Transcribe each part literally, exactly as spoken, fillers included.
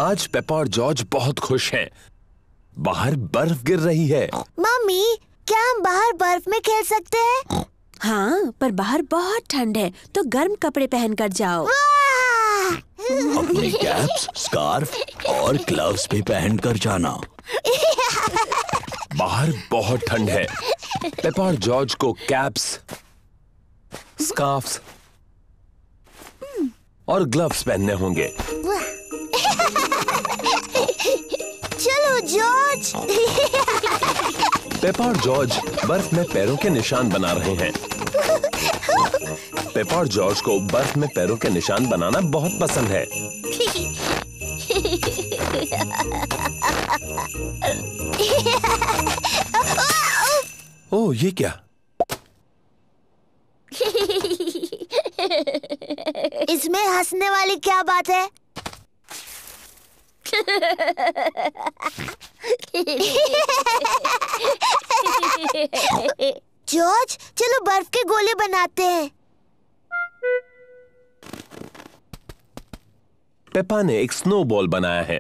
आज पेपा और जॉर्ज बहुत खुश हैं। बाहर बर्फ गिर रही है। मम्मी, क्या हम बाहर बर्फ में खेल सकते हैं? हाँ, पर बाहर बहुत ठंड है, तो गर्म कपड़े पहनकर जाओ। अपनी कैप्स, स्कार्फ और ग्लव्स भी पहनकर जाना। बाहर बहुत ठंड है। पेपा और जॉर्ज को कैप्स, स्कार्फ्स और ग्लव्स पहनने होंगे। चलो जॉर्ज। पेपा और जॉर्ज बर्फ में पैरों के निशान बना रहे हैं। पेपा और जॉर्ज को बर्फ में पैरों के निशान बनाना बहुत पसंद है। ओह, ये क्या? इसमें हंसने वाली क्या बात है? जॉर्ज, चलो बर्फ के गोले बनाते हैं। पेपा ने एक स्नोबॉल बनाया है।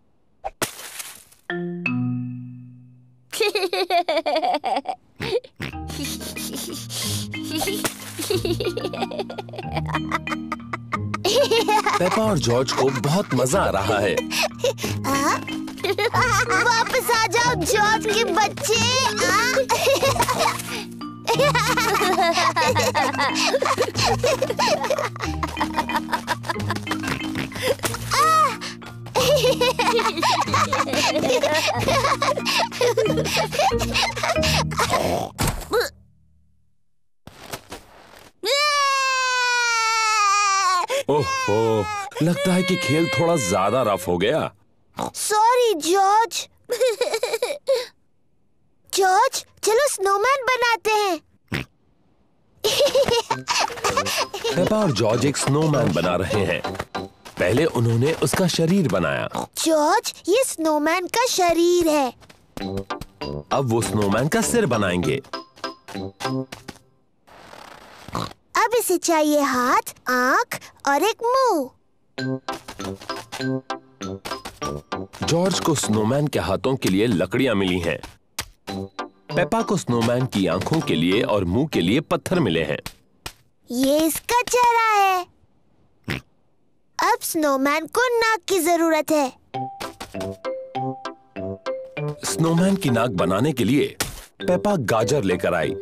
पेपा और जॉर्ज को बहुत मजा आ रहा है। वापस आ जाओ जॉर्ज के बच्चे। ओह, लगता है कि खेल थोड़ा ज्यादा रफ हो गया। Sorry George. जॉर्ज, चलो स्नोमैन बनाते हैं। पेपा और जॉर्ज एक स्नोमैन बना रहे हैं। पहले उन्होंने उसका शरीर बनाया। जॉर्ज, ये स्नोमैन का शरीर है। अब वो स्नोमैन का सिर बनाएंगे। अब इसे चाहिए हाथ, आंख और एक मुंह। जॉर्ज को स्नोमैन के हाथों के लिए लकड़ियां मिली हैं। पेपा को स्नोमैन की आंखों के लिए और मुंह के लिए पत्थर मिले हैं। ये इसका चेहरा है। अब स्नोमैन को नाक की जरूरत है। स्नोमैन की नाक बनाने के लिए पेपा गाजर लेकर आई।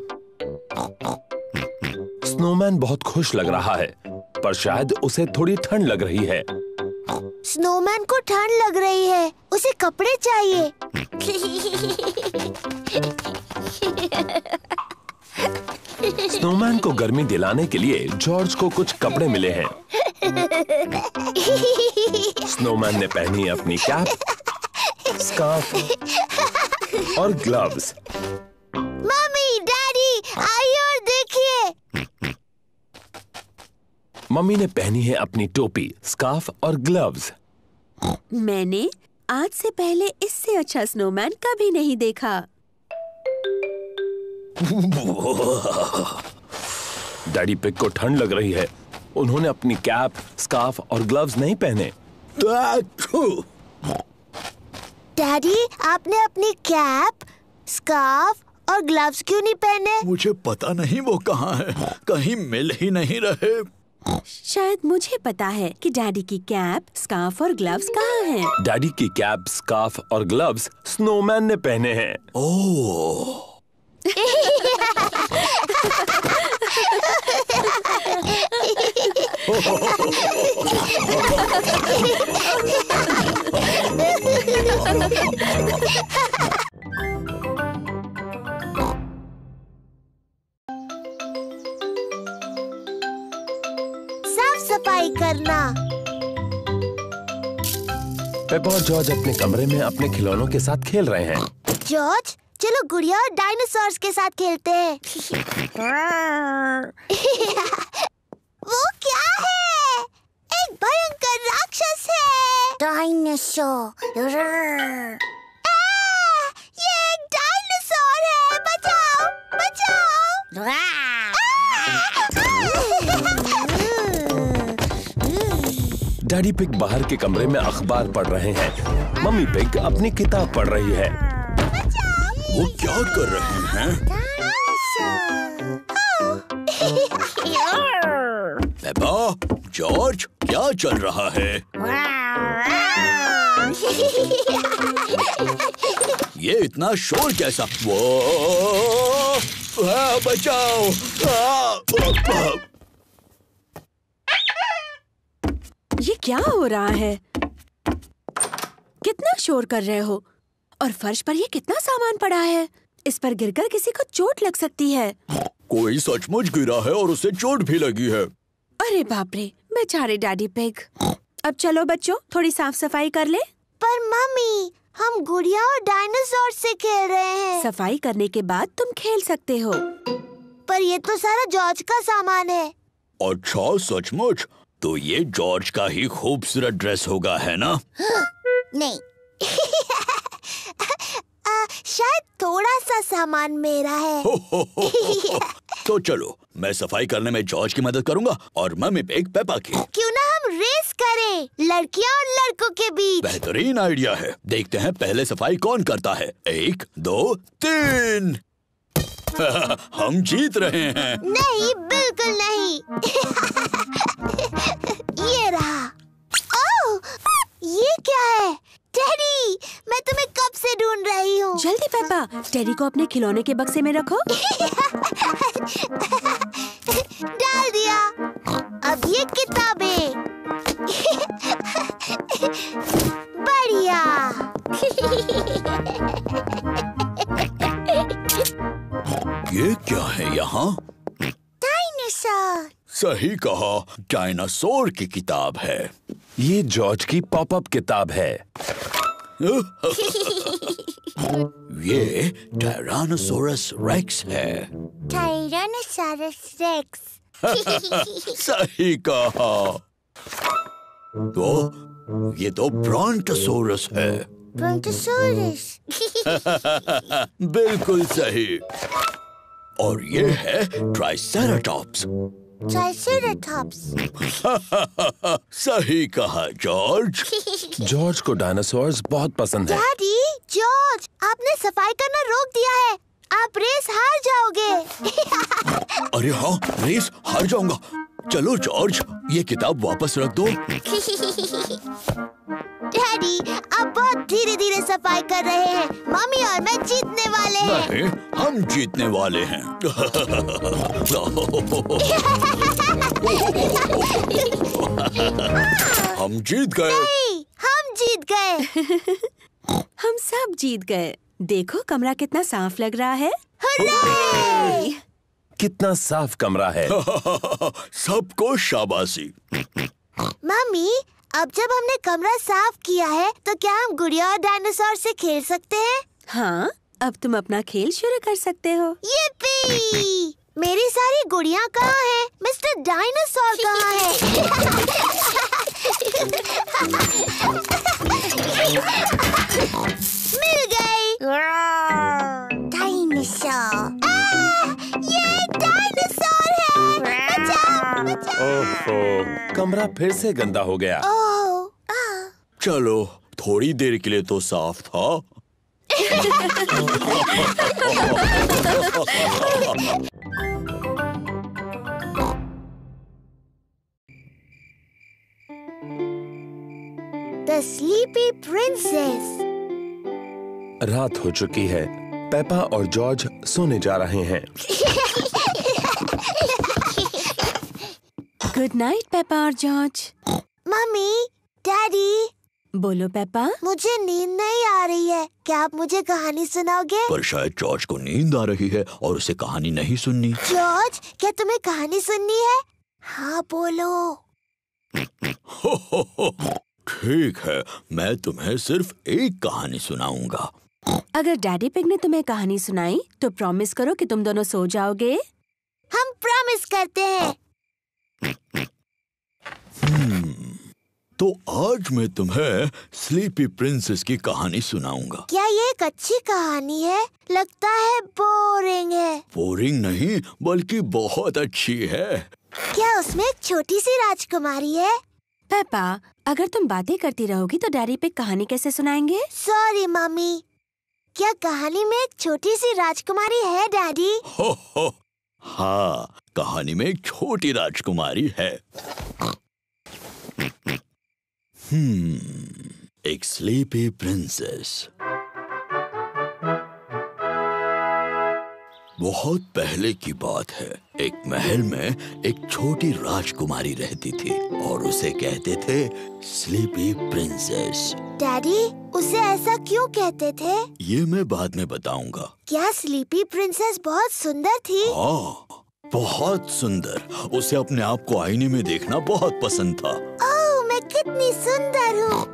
स्नोमैन बहुत खुश लग रहा है, पर शायद उसे थोड़ी ठंड लग रही है। स्नोमैन को ठंड लग रही है, उसे कपड़े चाहिए। स्नोमैन को गर्मी दिलाने के लिए जॉर्ज को कुछ कपड़े मिले हैं। स्नोमैन ने पहनी अपनी कैप, स्कार्फ और ग्लव्स। मम्मी, डैडी, आइए और देखिए। मम्मी ने पहनी है अपनी टोपी, स्कार्फ और ग्लव्स। मैंने आज से पहले इससे अच्छा स्नोमैन कभी नहीं देखा। डैडी पिग को ठंड लग रही है। उन्होंने अपनी कैप, स्कार्फ और ग्लव्स नहीं पहने। डैडी, आपने अपनी कैप, स्कार्फ और ग्लव्स क्यों नहीं पहने? मुझे पता नहीं वो कहाँ है, कहीं मिल ही नहीं रहे। शायद मुझे पता है कि डैडी की कैप, स्कार्फ और ग्लव्स कहाँ हैं। डैडी की कैप, स्कार्फ और ग्लव्स स्नोमैन ने पहने हैं। ओह। साफ सफाई करना। पेपा और जॉर्ज अपने कमरे में अपने खिलौनों के साथ खेल रहे हैं। जॉर्ज, चलो गुड़िया और डायनासोर्स के साथ खेलते हैं। वो क्या है? एक भयंकर राक्षस है। डायनासोर। ये एक डायनासोर है। बचाओ, बचाओ। डैडी पिग बाहर के कमरे में अखबार पढ़ रहे हैं। मम्मी पिग अपनी किताब पढ़ रही है। वो क्या कर रहे हैं? पेपा, जॉर्ज, क्या चल रहा है? ये इतना शोर कैसा? वो आ, बचाओ! आ, आ, ये क्या हो रहा है? कितना शोर कर रहे हो? और फर्श पर ये कितना सामान पड़ा है? इस पर गिरकर किसी को चोट लग सकती है। कोई सचमुच गिरा है और उसे चोट भी लगी है। अरे बाप रे, बेचारे डैडी पिग। अब चलो बच्चों, थोड़ी साफ सफाई कर ले। पर मम्मी, हम गुड़िया और डायनासोर से खेल रहे हैं। सफाई करने के बाद तुम खेल सकते हो। पर ये तो सारा जॉर्ज का सामान है। अच्छा, सचमुच? तो ये जॉर्ज का ही खूबसूरत ड्रेस होगा, है ना? नहीं। आ, शायद थोड़ा सा सामान मेरा है। तो चलो, मैं सफाई करने में जॉर्ज की मदद करूंगा और मम्मी पिग पेपा की। क्यों ना हम रेस करें, लड़कियां और लड़कों के बीच। बेहतरीन आइडिया है। देखते हैं पहले सफाई कौन करता है। एक, दो, तीन। हम जीत रहे हैं। नहीं, बिल्कुल नहीं। ये रहा। ओह, ये क्या है? टेडी, मैं तुम्हें कब से ढूंढ रही हूँ। जल्दी पेपा, टेडी को अपने खिलौने के बक्से में रखो। डाल दिया। अब ये किताबें। बढ़िया। ये क्या है यहाँ? डायनासोर। सही कहा, डायनासोर की किताब है। ये जॉर्ज की पॉपअप किताब है। ये टायरानोसोरस रेक्स है। Tyrannosaurus rex. सही कहा। तो ये तो ब्रोंटोसोरस है। ब्रोंटोसोरस। बिल्कुल सही। और ये है ट्राइसेराटॉप्स। ट्राइसेराटॉप्स। सही कहा जॉर्ज। जॉर्ज को डायनासोर्स बहुत पसंद है। डैडी, जॉर्ज, आपने सफाई करना रोक दिया है। आप रेस हार जाओगे। अरे हाँ, रेस हार जाऊंगा। चलो जॉर्ज, ये किताब वापस रख दो। डैडी, आप बहुत धीरे धीरे सफाई कर रहे हैं। मम्मी और मैं जीतने वाले हैं। नहीं, हम जीतने वाले हैं। हम जीत गए। नहीं, हम जीत गए। हम सब जीत गए। देखो कमरा कितना साफ लग रहा है। हुर्रे! कितना साफ कमरा है। सबको शाबाशी। मम्मी, अब जब हमने कमरा साफ किया है, तो क्या हम गुड़िया और डायनासोर से खेल सकते हैं? हाँ, अब तुम अपना खेल शुरू कर सकते हो। yippee! मेरी सारी गुड़िया कहाँ हैं? मिस्टर डायनासोर कहाँ है? मिल गई। डायनासोर। ये एक डायनासोर है। बचाओ, बचाओ। ओहो, कमरा फिर से गंदा हो गया। ओह, आह। चलो, थोड़ी देर के लिए तो साफ था। The Sleepy Princess। रात हो चुकी है। पेपा और जॉर्ज सोने जा रहे हैं। गुड नाइट पेपा और जॉर्ज। मम्मी, डैडी, बोलो पेपा। मुझे नींद नहीं आ रही है। क्या आप मुझे कहानी सुनाओगे? पर शायद जॉर्ज को नींद आ रही है और उसे कहानी नहीं सुननी। जॉर्ज, क्या तुम्हें कहानी सुननी है? हाँ, बोलो। ठीक है, मैं तुम्हें सिर्फ एक कहानी सुनाऊंगा। अगर डैडी पिग ने तुम्हें कहानी सुनाई तो प्रॉमिस करो कि तुम दोनों सो जाओगे। हम प्रॉमिस करते हैं। hmm, तो आज मैं तुम्हें स्लीपी प्रिंसेस की कहानी सुनाऊंगा। क्या ये एक अच्छी कहानी है? लगता है बोरिंग है। बोरिंग नहीं, बल्कि बहुत अच्छी है। क्या उसमें एक छोटी सी राजकुमारी है? पापा, अगर तुम बातें करती रहोगी तो डैडी पे कहानी कैसे सुनाएंगे? Sorry mummy. क्या कहानी में एक छोटी सी राजकुमारी है डैडी? हो हो, हाँ, कहानी में एक छोटी राजकुमारी है। हम्म, एक स्लीपी प्रिंसेस। बहुत पहले की बात है। एक महल में एक छोटी राजकुमारी रहती थी और उसे कहते थे स्लीपी प्रिंसेस। डैडी, उसे ऐसा क्यों कहते थे? ये मैं बाद में बताऊंगा। क्या स्लीपी प्रिंसेस बहुत सुंदर थी? हाँ, बहुत सुंदर। उसे अपने आप को आईने में देखना बहुत पसंद था। ओह, मैं कितनी सुंदर हूँ।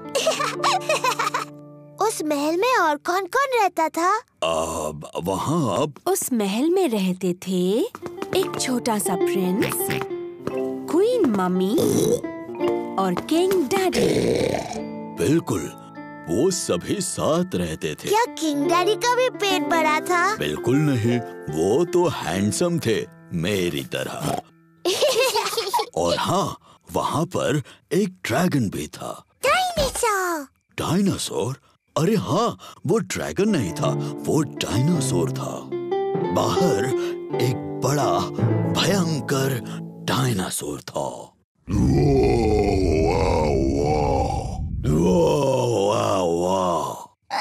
उस महल में और कौन कौन रहता था? अब वहाँ अब उस महल में रहते थे एक छोटा सा प्रिंस, क्वीन मम्मी और किंग डैडी। बिल्कुल, वो सभी साथ रहते थे। क्या किंग डैडी का भी पेट बड़ा था? बिल्कुल नहीं, वो तो हैंडसम थे मेरी तरह। और हाँ, वहाँ पर एक ड्रैगन भी था। डायनासोर। डायनासोर? अरे हाँ, वो ड्रैगन नहीं था, वो डायनासोर था। बाहर एक बड़ा भयंकर डायनासोर था। वाह वाह वाह।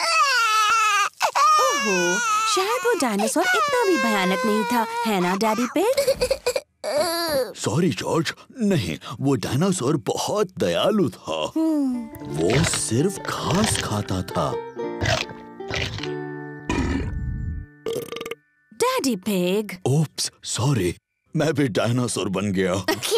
ओहो, शायद वो डायनासोर इतना भी भयानक नहीं था, है ना डैडी पिग? सॉरी जॉर्ज, नहीं, वो डायनासोर बहुत दयालु था। वो सिर्फ घास खाता था। Daddy pig. ओप्स, सॉरी, मैं भी डायनासोर बन गया।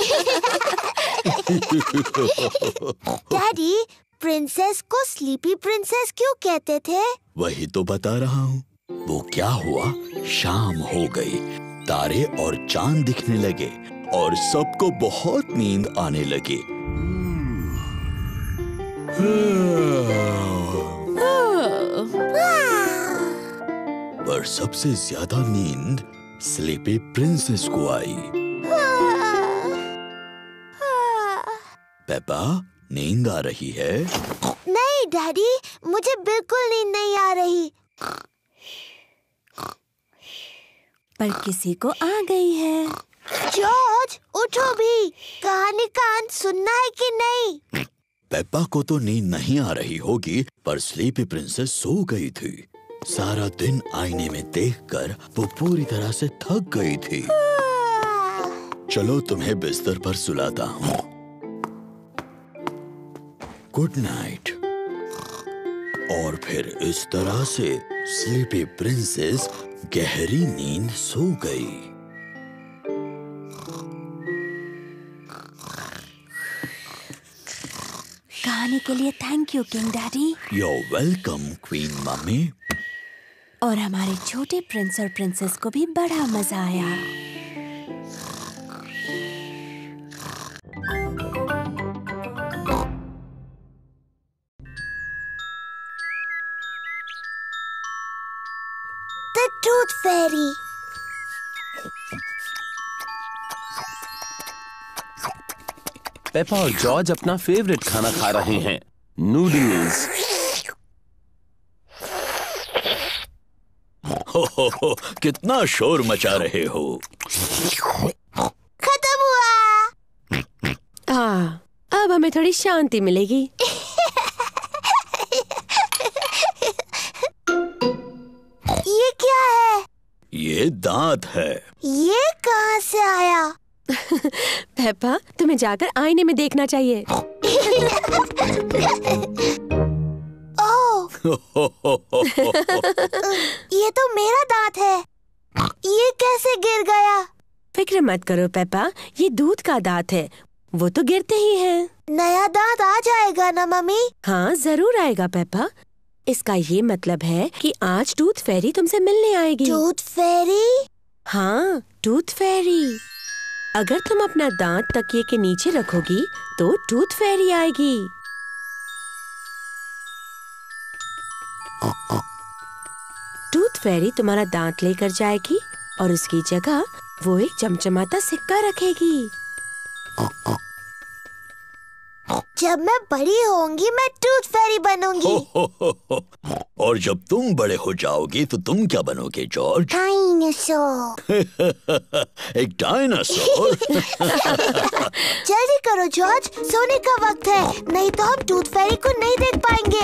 डैडी, प्रिंसेस को स्लीपी प्रिंसेस क्यों कहते थे? वही तो बता रहा हूँ। वो क्या हुआ, शाम हो गई, तारे और चांद दिखने लगे और सबको बहुत नींद आने लगी। पर सबसे ज्यादा नींद स्लीपी प्रिंसेस को आई। पेपा, नींद आ रही है? नहीं डैडी, मुझे बिल्कुल नींद नहीं आ रही। पर किसी को आ गई है। जॉर्ज, उठो भी। कहानी का अंत सुनना है कि नहीं? पेप्पा को तो नींद नहीं आ रही होगी, पर स्लीपी प्रिंसेस सो गई थी। सारा दिन आईने में देखकर वो पूरी तरह से थक गई थी। चलो तुम्हें बिस्तर पर सुलाता हूँ। Good night. और फिर इस तरह से स्लीपी प्रिंसेस गहरी नींद सो गई। कहानी के लिए thank you king daddy. You're welcome, queen mummy. और हमारे छोटे प्रिंस और प्रिंसेस को भी बड़ा मजा आया। The Tooth Fairy। पेपा और जॉर्ज अपना फेवरेट खाना खा रहे हैं, नूडल्स। हो हो हो, कितना शोर मचा रहे हो। खत्म हुआ। हाँ, अब हमें थोड़ी शांति मिलेगी। ये क्या है? ये दांत है। ये कहाँ से आया? पेप्पा, तुम्हें जाकर आईने में देखना चाहिए। ओह, ये तो मेरा दांत है। ये कैसे गिर गया? फिक्र मत करो पेप्पा, ये दूध का दांत है, वो तो गिरते ही हैं। नया दांत आ जाएगा ना मम्मी? हाँ, जरूर आएगा पेप्पा। इसका ये मतलब है कि आज टूथ फेरी तुमसे मिलने आएगी। Tooth fairy? हाँ, टूथ फेरी। अगर तुम अपना दांत तकिए के नीचे रखोगी तो टूथ फेरी आएगी। टूथ फेरी तुम्हारा दांत लेकर जाएगी और उसकी जगह वो एक चमचमाता सिक्का रखेगी। जब मैं बड़ी होंगी मैं टूथ फेरी बनूंगी। हो, हो, हो, हो। और जब तुम बड़े हो जाओगे तो तुम क्या बनोगे जॉर्ज? डायनासोर। एक डायनासोर? जल्दी करो जॉर्ज, सोने का वक्त है, नहीं तो हम टूथ फेरी को नहीं देख पाएंगे।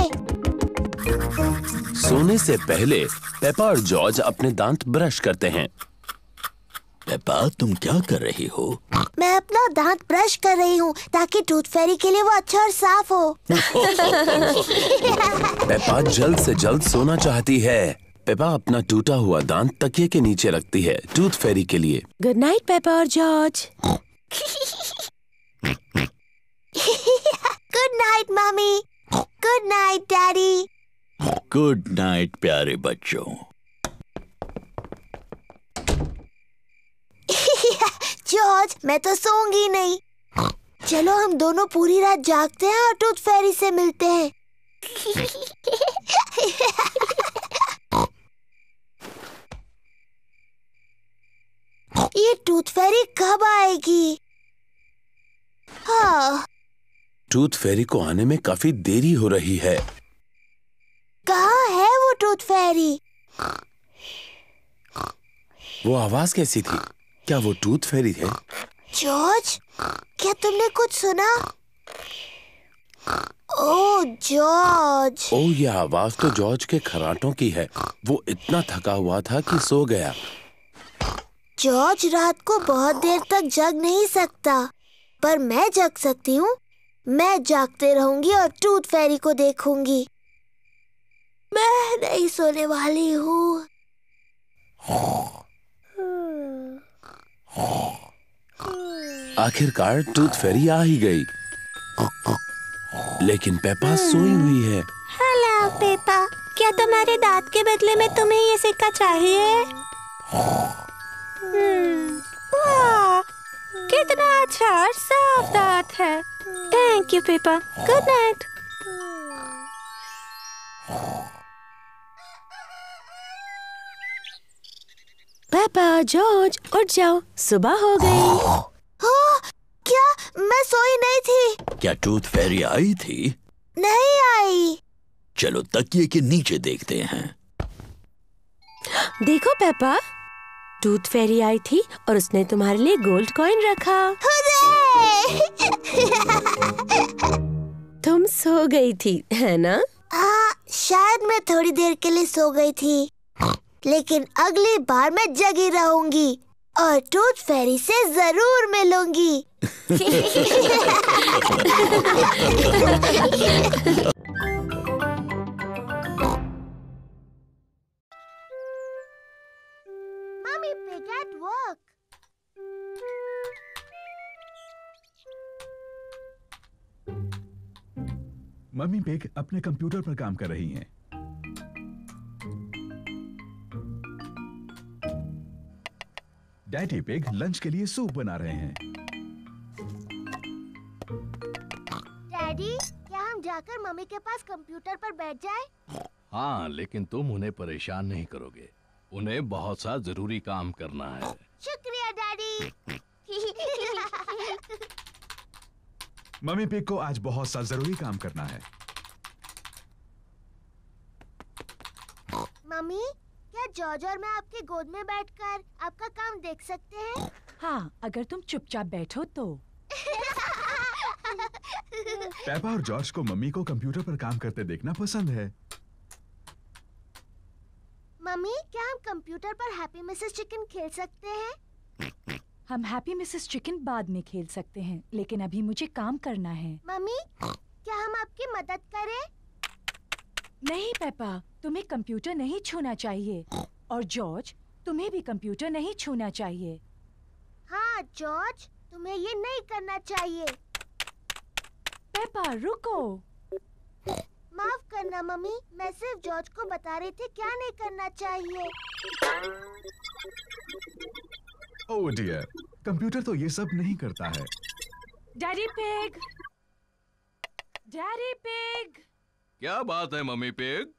सोने से पहले पेपा और जॉर्ज अपने दांत ब्रश करते हैं। पेपा, तुम क्या कर रही हो? मैं अपना दांत ब्रश कर रही हूँ ताकि टूथ फेरी के लिए वो अच्छा और साफ हो। पेपा जल्द से जल्द सोना चाहती है। पेपा अपना टूटा हुआ दांत तकिए के नीचे रखती है टूथ फेरी के लिए। गुड नाइट पेपा और George. Good night mummy. Good night daddy. Good night प्यारे बच्चों। जॉर्ज, मैं तो सोऊंगी नहीं। चलो हम दोनों पूरी रात जागते हैं और टूथ फेरी से मिलते हैं। ये टूथ फेरी कब आएगी? हाँ। टूथ फेरी को आने में काफी देरी हो रही है। कहाँ है वो टूथ फेरी? वो आवाज कैसी थी? क्या वो टूथ फेरी थे? जॉर्ज, क्या तुमने कुछ सुना? ओह जॉर्ज। ओह, ये आवाज तो जॉर्ज के खर्राटों की है। वो इतना थका हुआ था कि सो गया। जॉर्ज रात को बहुत देर तक जग नहीं सकता, पर मैं जग सकती हूँ। मैं जागते रहूंगी और टूथ फेरी को देखूंगी। मैं नहीं सोने वाली हूँ। आखिरकार टूथ फेरी आ ही गई, लेकिन पेपा सोई हुई है। हेलो पेपा, क्या तुम्हारे दांत के बदले में तुम्हें ये सिक्का चाहिए? हम्म, वाह, कितना अच्छा और साफ दांत है। Thank you Peppa. Good night. Peppa, George, उठ जाओ, सुबह हो गई। हाँ, क्या मैं सोई नहीं थी? क्या टूथ फेरी आई थी? नहीं आई। चलो तकिए के नीचे देखते हैं। देखो पेपा, टूथ फेरी आई थी और उसने तुम्हारे लिए गोल्ड कॉइन रखा। तुम सो गई थी, है ना? हाँ, शायद मैं थोड़ी देर के लिए सो गई थी, लेकिन अगली बार मैं जगी रहूंगी और टूथ फेरी से जरूर मिलूंगी। Mommy Pig at work. Mummy pig अपने कंप्यूटर पर काम कर रही हैं। डैडी पिग लंच के लिए सूप बना रहे हैं। डैडी, क्या हम जाकर मम्मी के पास कंप्यूटर पर बैठ जाएं? हाँ, लेकिन तुम उन्हें परेशान नहीं करोगे। उन्हें बहुत सा जरूरी काम करना है। शुक्रिया डैडी। मम्मी पिग को आज बहुत सा जरूरी काम करना है। मम्मी, क्या जॉर्ज और मैं आपकी गोद में बैठकर आपका काम देख सकते हैं? हाँ, अगर तुम चुपचाप बैठो तो। पेपा और जॉर्ज को मम्मी को कंप्यूटर पर काम करते देखना पसंद है। मम्मी, क्या हम कंप्यूटर पर हैप्पी मिसेस चिकन खेल सकते हैं? हम हैप्पी मिसेस चिकन बाद में खेल सकते हैं, लेकिन अभी मुझे काम करना है। मम्मी, क्या हम आपकी मदद करें? नहीं पेपा, तुम्हें कंप्यूटर नहीं छूना चाहिए। और जॉर्ज, तुम्हें भी कंप्यूटर नहीं छूना चाहिए। हाँ जॉर्ज, तुम्हें ये नहीं करना चाहिए। पेपा, रुको। माफ करना मम्मी, मैं सिर्फ जॉर्ज को बता रही थी क्या नहीं करना चाहिए। ओह डियर, कंप्यूटर तो ये सब नहीं करता है। Daddy pig, daddy pig. क्या बात है मम्मी पिग?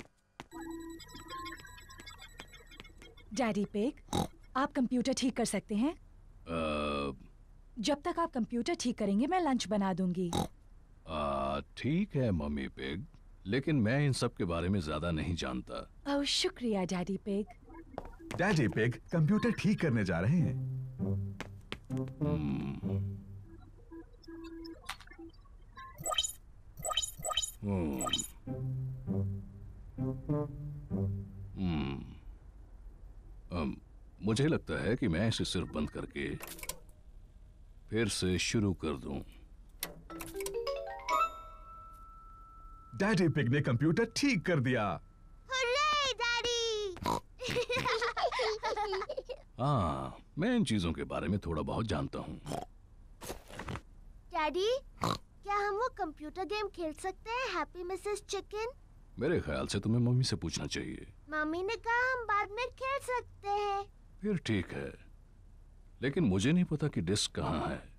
डैडी पिग, आप कंप्यूटर ठीक कर सकते हैं? आ, जब तक आप कंप्यूटर ठीक करेंगे मैं लंच बना दूंगी। आ, आ, ठीक है मम्मी पिग, लेकिन मैं इन सब के बारे में ज्यादा नहीं जानता। ओह शुक्रिया daddy pig. Daddy pig computer ठीक करने जा रहे हैं। हम्म। हम्म। हम्म। अम, मुझे लगता है कि मैं इसे सिर्फ बंद करके फिर से शुरू कर दूं। डैडी पिग ने कंप्यूटर ठीक कर दिया। Hurray, daddy! हाँ, मैं इन चीजों के बारे में थोड़ा बहुत जानता हूँ। डैडी, क्या हम वो कंप्यूटर गेम खेल सकते हैं, हैप्पी मिसेस चिकन? मेरे ख्याल से तुम्हें मम्मी से पूछना चाहिए। मम्मी ने कहा हम बाद में खेल सकते हैं। फिर ठीक है, लेकिन मुझे नहीं पता कि डिस्क कहाँ है।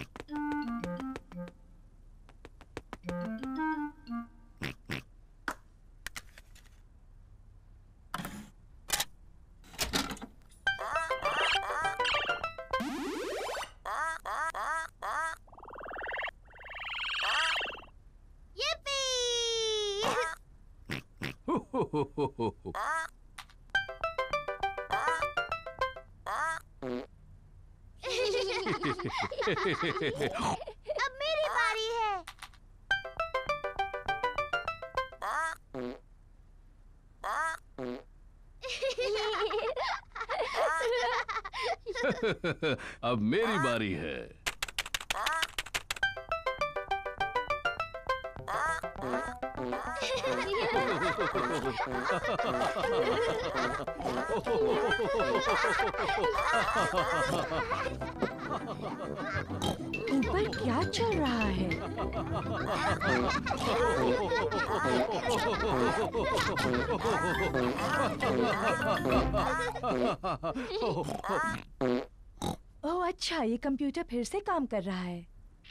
अब मेरी बारी है। अब मेरी बारी है। ऊपर क्या चल रहा है? ओह अच्छा, ये कंप्यूटर फिर से काम कर रहा है।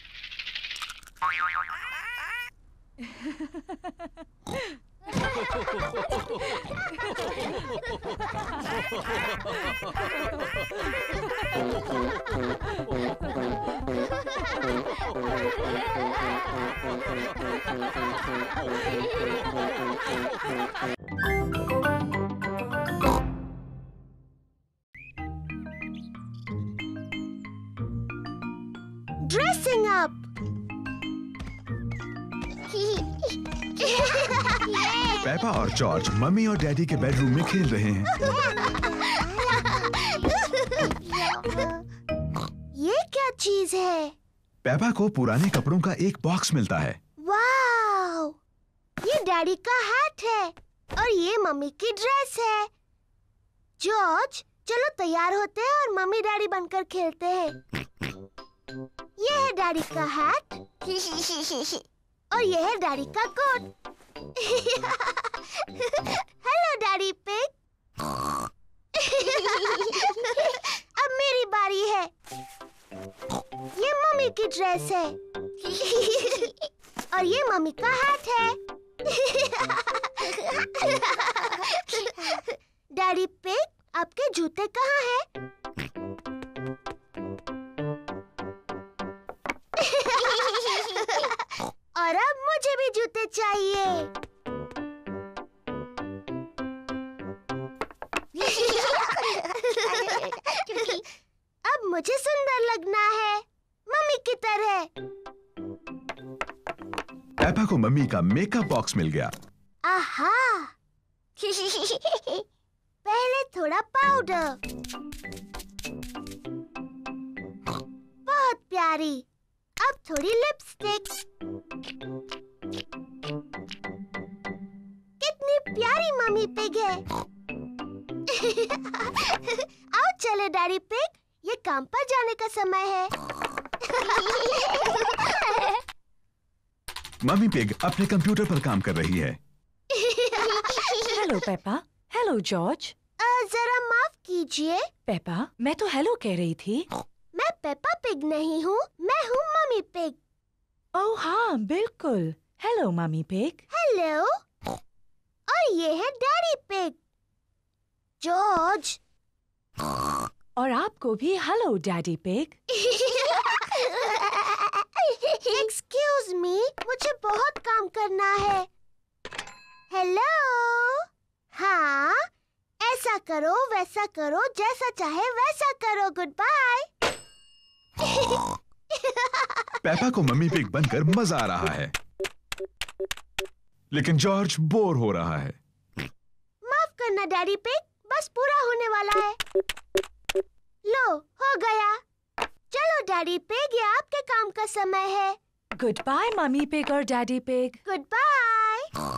Dressing up. पेपा और जॉर्ज मम्मी और डैडी के बेडरूम में खेल रहे हैं। ये क्या चीज है? पेपा को पुराने कपड़ों का एक बॉक्स मिलता है। वाओ! ये डैडी का हैट है और ये मम्मी की ड्रेस है। जॉर्ज, चलो तैयार होते हैं और मम्मी डैडी बनकर खेलते हैं। ये है डैडी का हैट और ये है डैडी का कोट। Hello daddy pig. अब मेरी बारी है। ये मम्मी की ड्रेस है और ये मम्मी का हैट है। डैडी पिग, आपके जूते कहाँ हैं? और अब मुझे भी जूते चाहिए। अब मुझे सुंदर लगना है, मम्मी की तरह। पेपा को मम्मी का मेकअप बॉक्स मिल गया। आहा! पहले थोड़ा पाउडर। बहुत प्यारी। अब थोड़ी लिपस्टिक। कितनी प्यारी मम्मी पिग है। आओ चले डैडी पिग, ये काम पर जाने का समय है। मम्मी पिग अपने कंप्यूटर पर काम कर रही है। Hello Peppa. Hello George. जरा माफ कीजिए। पेपा, मैं तो हेलो कह रही थी। मैं पेपा पिग नहीं हूँ, मैं हूँ मम्मी पिग। ओह हाँ, बिल्कुल। Hello mummy pig. हेलो। और ये है डैडी पिग। जॉर्ज। और आपको भी hello daddy pig. Excuse me, मुझे बहुत काम करना है। हेलो। हाँ, ऐसा करो वैसा करो, जैसा चाहे वैसा करो। Goodbye. पेपा को मम्मी पिग बनकर मजा आ रहा है, लेकिन जॉर्ज बोर हो रहा है। माफ करना डैडी पिग, बस पूरा होने वाला है। लो, हो गया। चलो डैडी पिग, ये आपके काम का समय है। गुड बाय मम्मी पिग और daddy pig. Goodbye.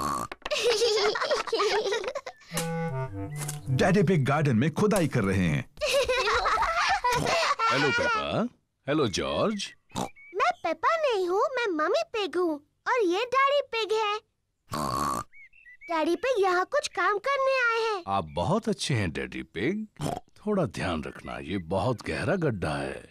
Daddy pig garden में खुदाई कर रहे हैं। Hello Peppa. Hello George. मैं पेपा नहीं हूँ, मैं मम्मी पिग हूँ और ये डैडी पिग है। डैडी पिग यहाँ कुछ काम करने आए हैं। आप बहुत अच्छे हैं डैडी पिग। थोड़ा ध्यान रखना, ये बहुत गहरा गड्ढा है।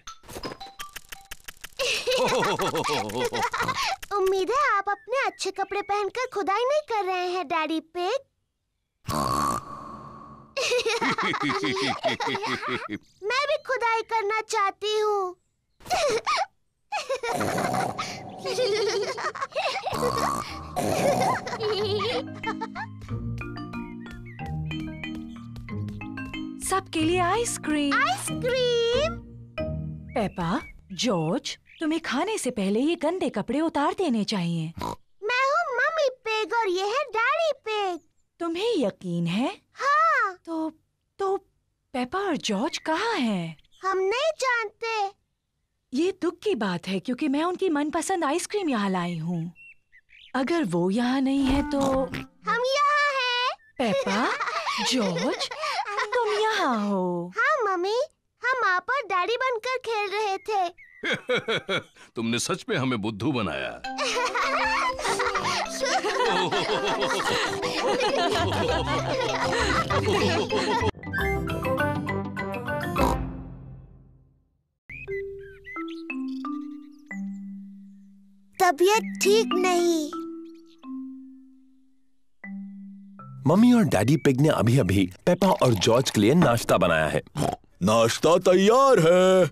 उम्मीद है आप अपने अच्छे कपड़े पहनकर खुदाई नहीं कर रहे हैं डैडी पिग। मैं भी खुदाई करना चाहती हूँ। सबके लिए आइसक्रीम। आइसक्रीम। पेपा, जॉर्ज, तुम्हें खाने से पहले ये गंदे कपड़े उतार देने चाहिए। मैं हूँ मम्मी पिग और ये है डैडी पिग। तुम्हें यकीन है? हाँ। तो तो पेपा और जॉर्ज कहाँ हैं? हम नहीं जानते। ये दुख की बात है क्योंकि मैं उनकी मनपसंद आइसक्रीम यहाँ लाई हूँ। अगर वो यहाँ नहीं है तो हम यहाँ हैं। पेपा, जॉर्ज, तुम यहाँ हो। हाँ मम्मी, हम आप और डैडी बनकर खेल रहे थे। तुमने सच में हमें बुद्धू बनाया। तबीयत ठीक नहीं। मम्मी और डैडी पिग ने अभी अभी पेपा और जॉर्ज के लिए नाश्ता बनाया है। नाश्ता तैयार है।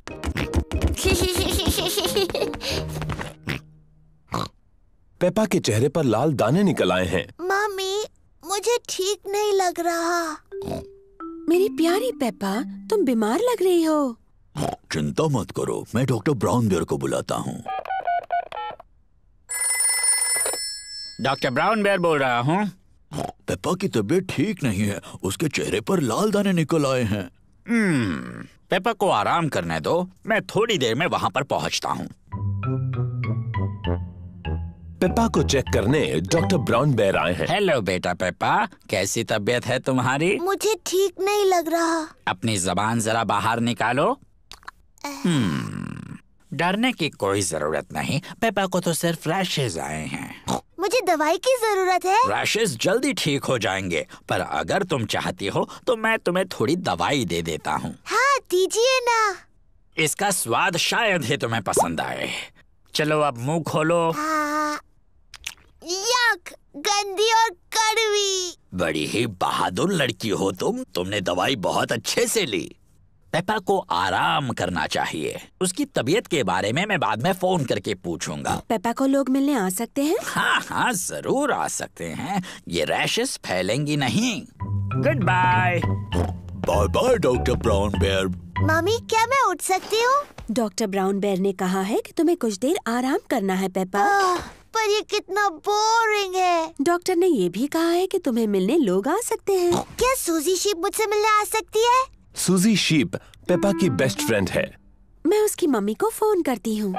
पेपा के चेहरे पर लाल दाने निकल आए हैं। मम्मी, मुझे ठीक नहीं लग रहा। मेरी प्यारी पेपा, तुम बीमार लग रही हो। चिंता मत करो, मैं डॉक्टर ब्राउन बेयर को बुलाता हूँ। डॉक्टर ब्राउन बेयर बोल रहा हूँ। पेपा की तबीयत ठीक नहीं है, उसके चेहरे पर लाल दाने निकल आए हैं। हम्म, पेपा को आराम करने दो, मैं थोड़ी देर में वहाँ पर पहुँचता हूँ। पेपा को चेक करने डॉक्टर ब्राउन बेयर आए हैं। हेलो बेटा पेपा, कैसी तबीयत है तुम्हारी? मुझे ठीक नहीं लग रहा। अपनी जबान जरा बाहर निकालो। हम्म, डरने की कोई जरूरत नहीं, पेपा को तो सिर्फ रैशेज आए हैं। मुझे दवाई की जरूरत है। रैशेज जल्दी ठीक हो जाएंगे, पर अगर तुम चाहती हो तो मैं तुम्हें थोड़ी दवाई दे देता हूँ। हाँ, दीजिए ना। इसका स्वाद शायद ही तुम्हें पसंद आए। चलो अब मुंह खोलो। हाँ, यक, गंदी और कड़वी। बड़ी ही बहादुर लड़की हो तुम, तुमने दवाई बहुत अच्छे से ली। पेपा को आराम करना चाहिए। उसकी तबीयत के बारे में मैं बाद में फोन करके पूछूंगा। पेपा को लोग मिलने आ सकते हैं? हाँ हाँ जरूर आ सकते हैं, ये रैशेस फैलेंगी नहीं। Goodbye. Bye bye doctor Brown Bear. Mummy, क्या मैं उठ सकती हूँ? डॉक्टर ब्राउन बेयर ने कहा है कि तुम्हें कुछ देर आराम करना है पेपा। पर ये कितना बोरिंग है। डॉक्टर ने ये भी कहा है कि तुम्हें मिलने लोग आ सकते हैं। क्या सूजी शीप मुझसे मिलने आ सकती है? सूजी शीप पेपा की बेस्ट फ्रेंड है। मैं उसकी मम्मी को फोन करती हूँ।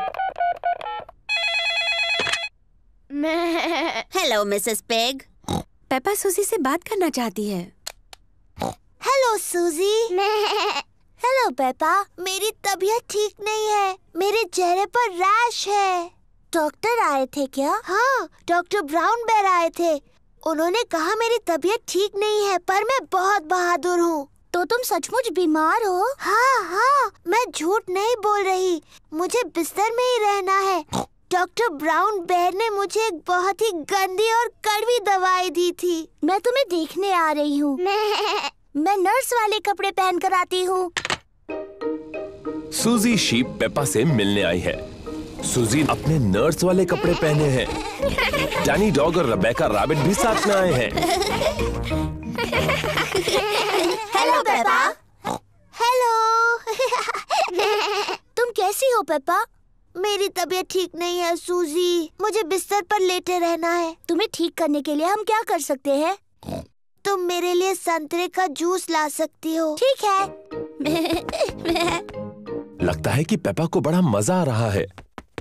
Hello Mrs pig. पेपा सूजी से बात करना चाहती है। हेलो सूजी। हेलो पेपा, मेरी तबीयत ठीक नहीं है। मेरे चेहरे पर रैश है। डॉक्टर आए थे क्या? हाँ, डॉक्टर ब्राउन बेयर आए थे। उन्होंने कहा मेरी तबीयत ठीक नहीं है, पर मैं बहुत बहादुर हूँ। तो तुम सचमुच बीमार हो? हाँ हाँ, मैं झूठ नहीं बोल रही। मुझे बिस्तर में ही रहना है। डॉक्टर ब्राउन बेयर ने मुझे एक बहुत ही गंदी और कड़वी दवाई दी थी। मैं तुम्हें देखने आ रही हूँ। मैं नर्स वाले कपड़े पहन कर आती हूँ। सूजी शीप पेपा से मिलने आई है। सूजी अपने नर्स वाले कपड़े पहने हैं। डैनी डॉग और रेबेका रैबिट भी साथ में आए हैं। Hello Peppa. हेलो। तुम कैसी हो पेपा? मेरी तबीयत ठीक नहीं है सूजी, मुझे बिस्तर पर लेटे रहना है। तुम्हें ठीक करने के लिए हम क्या कर सकते हैं? तुम मेरे लिए संतरे का जूस ला सकती हो। ठीक है। लगता है कि पेपा को बड़ा मजा आ रहा है।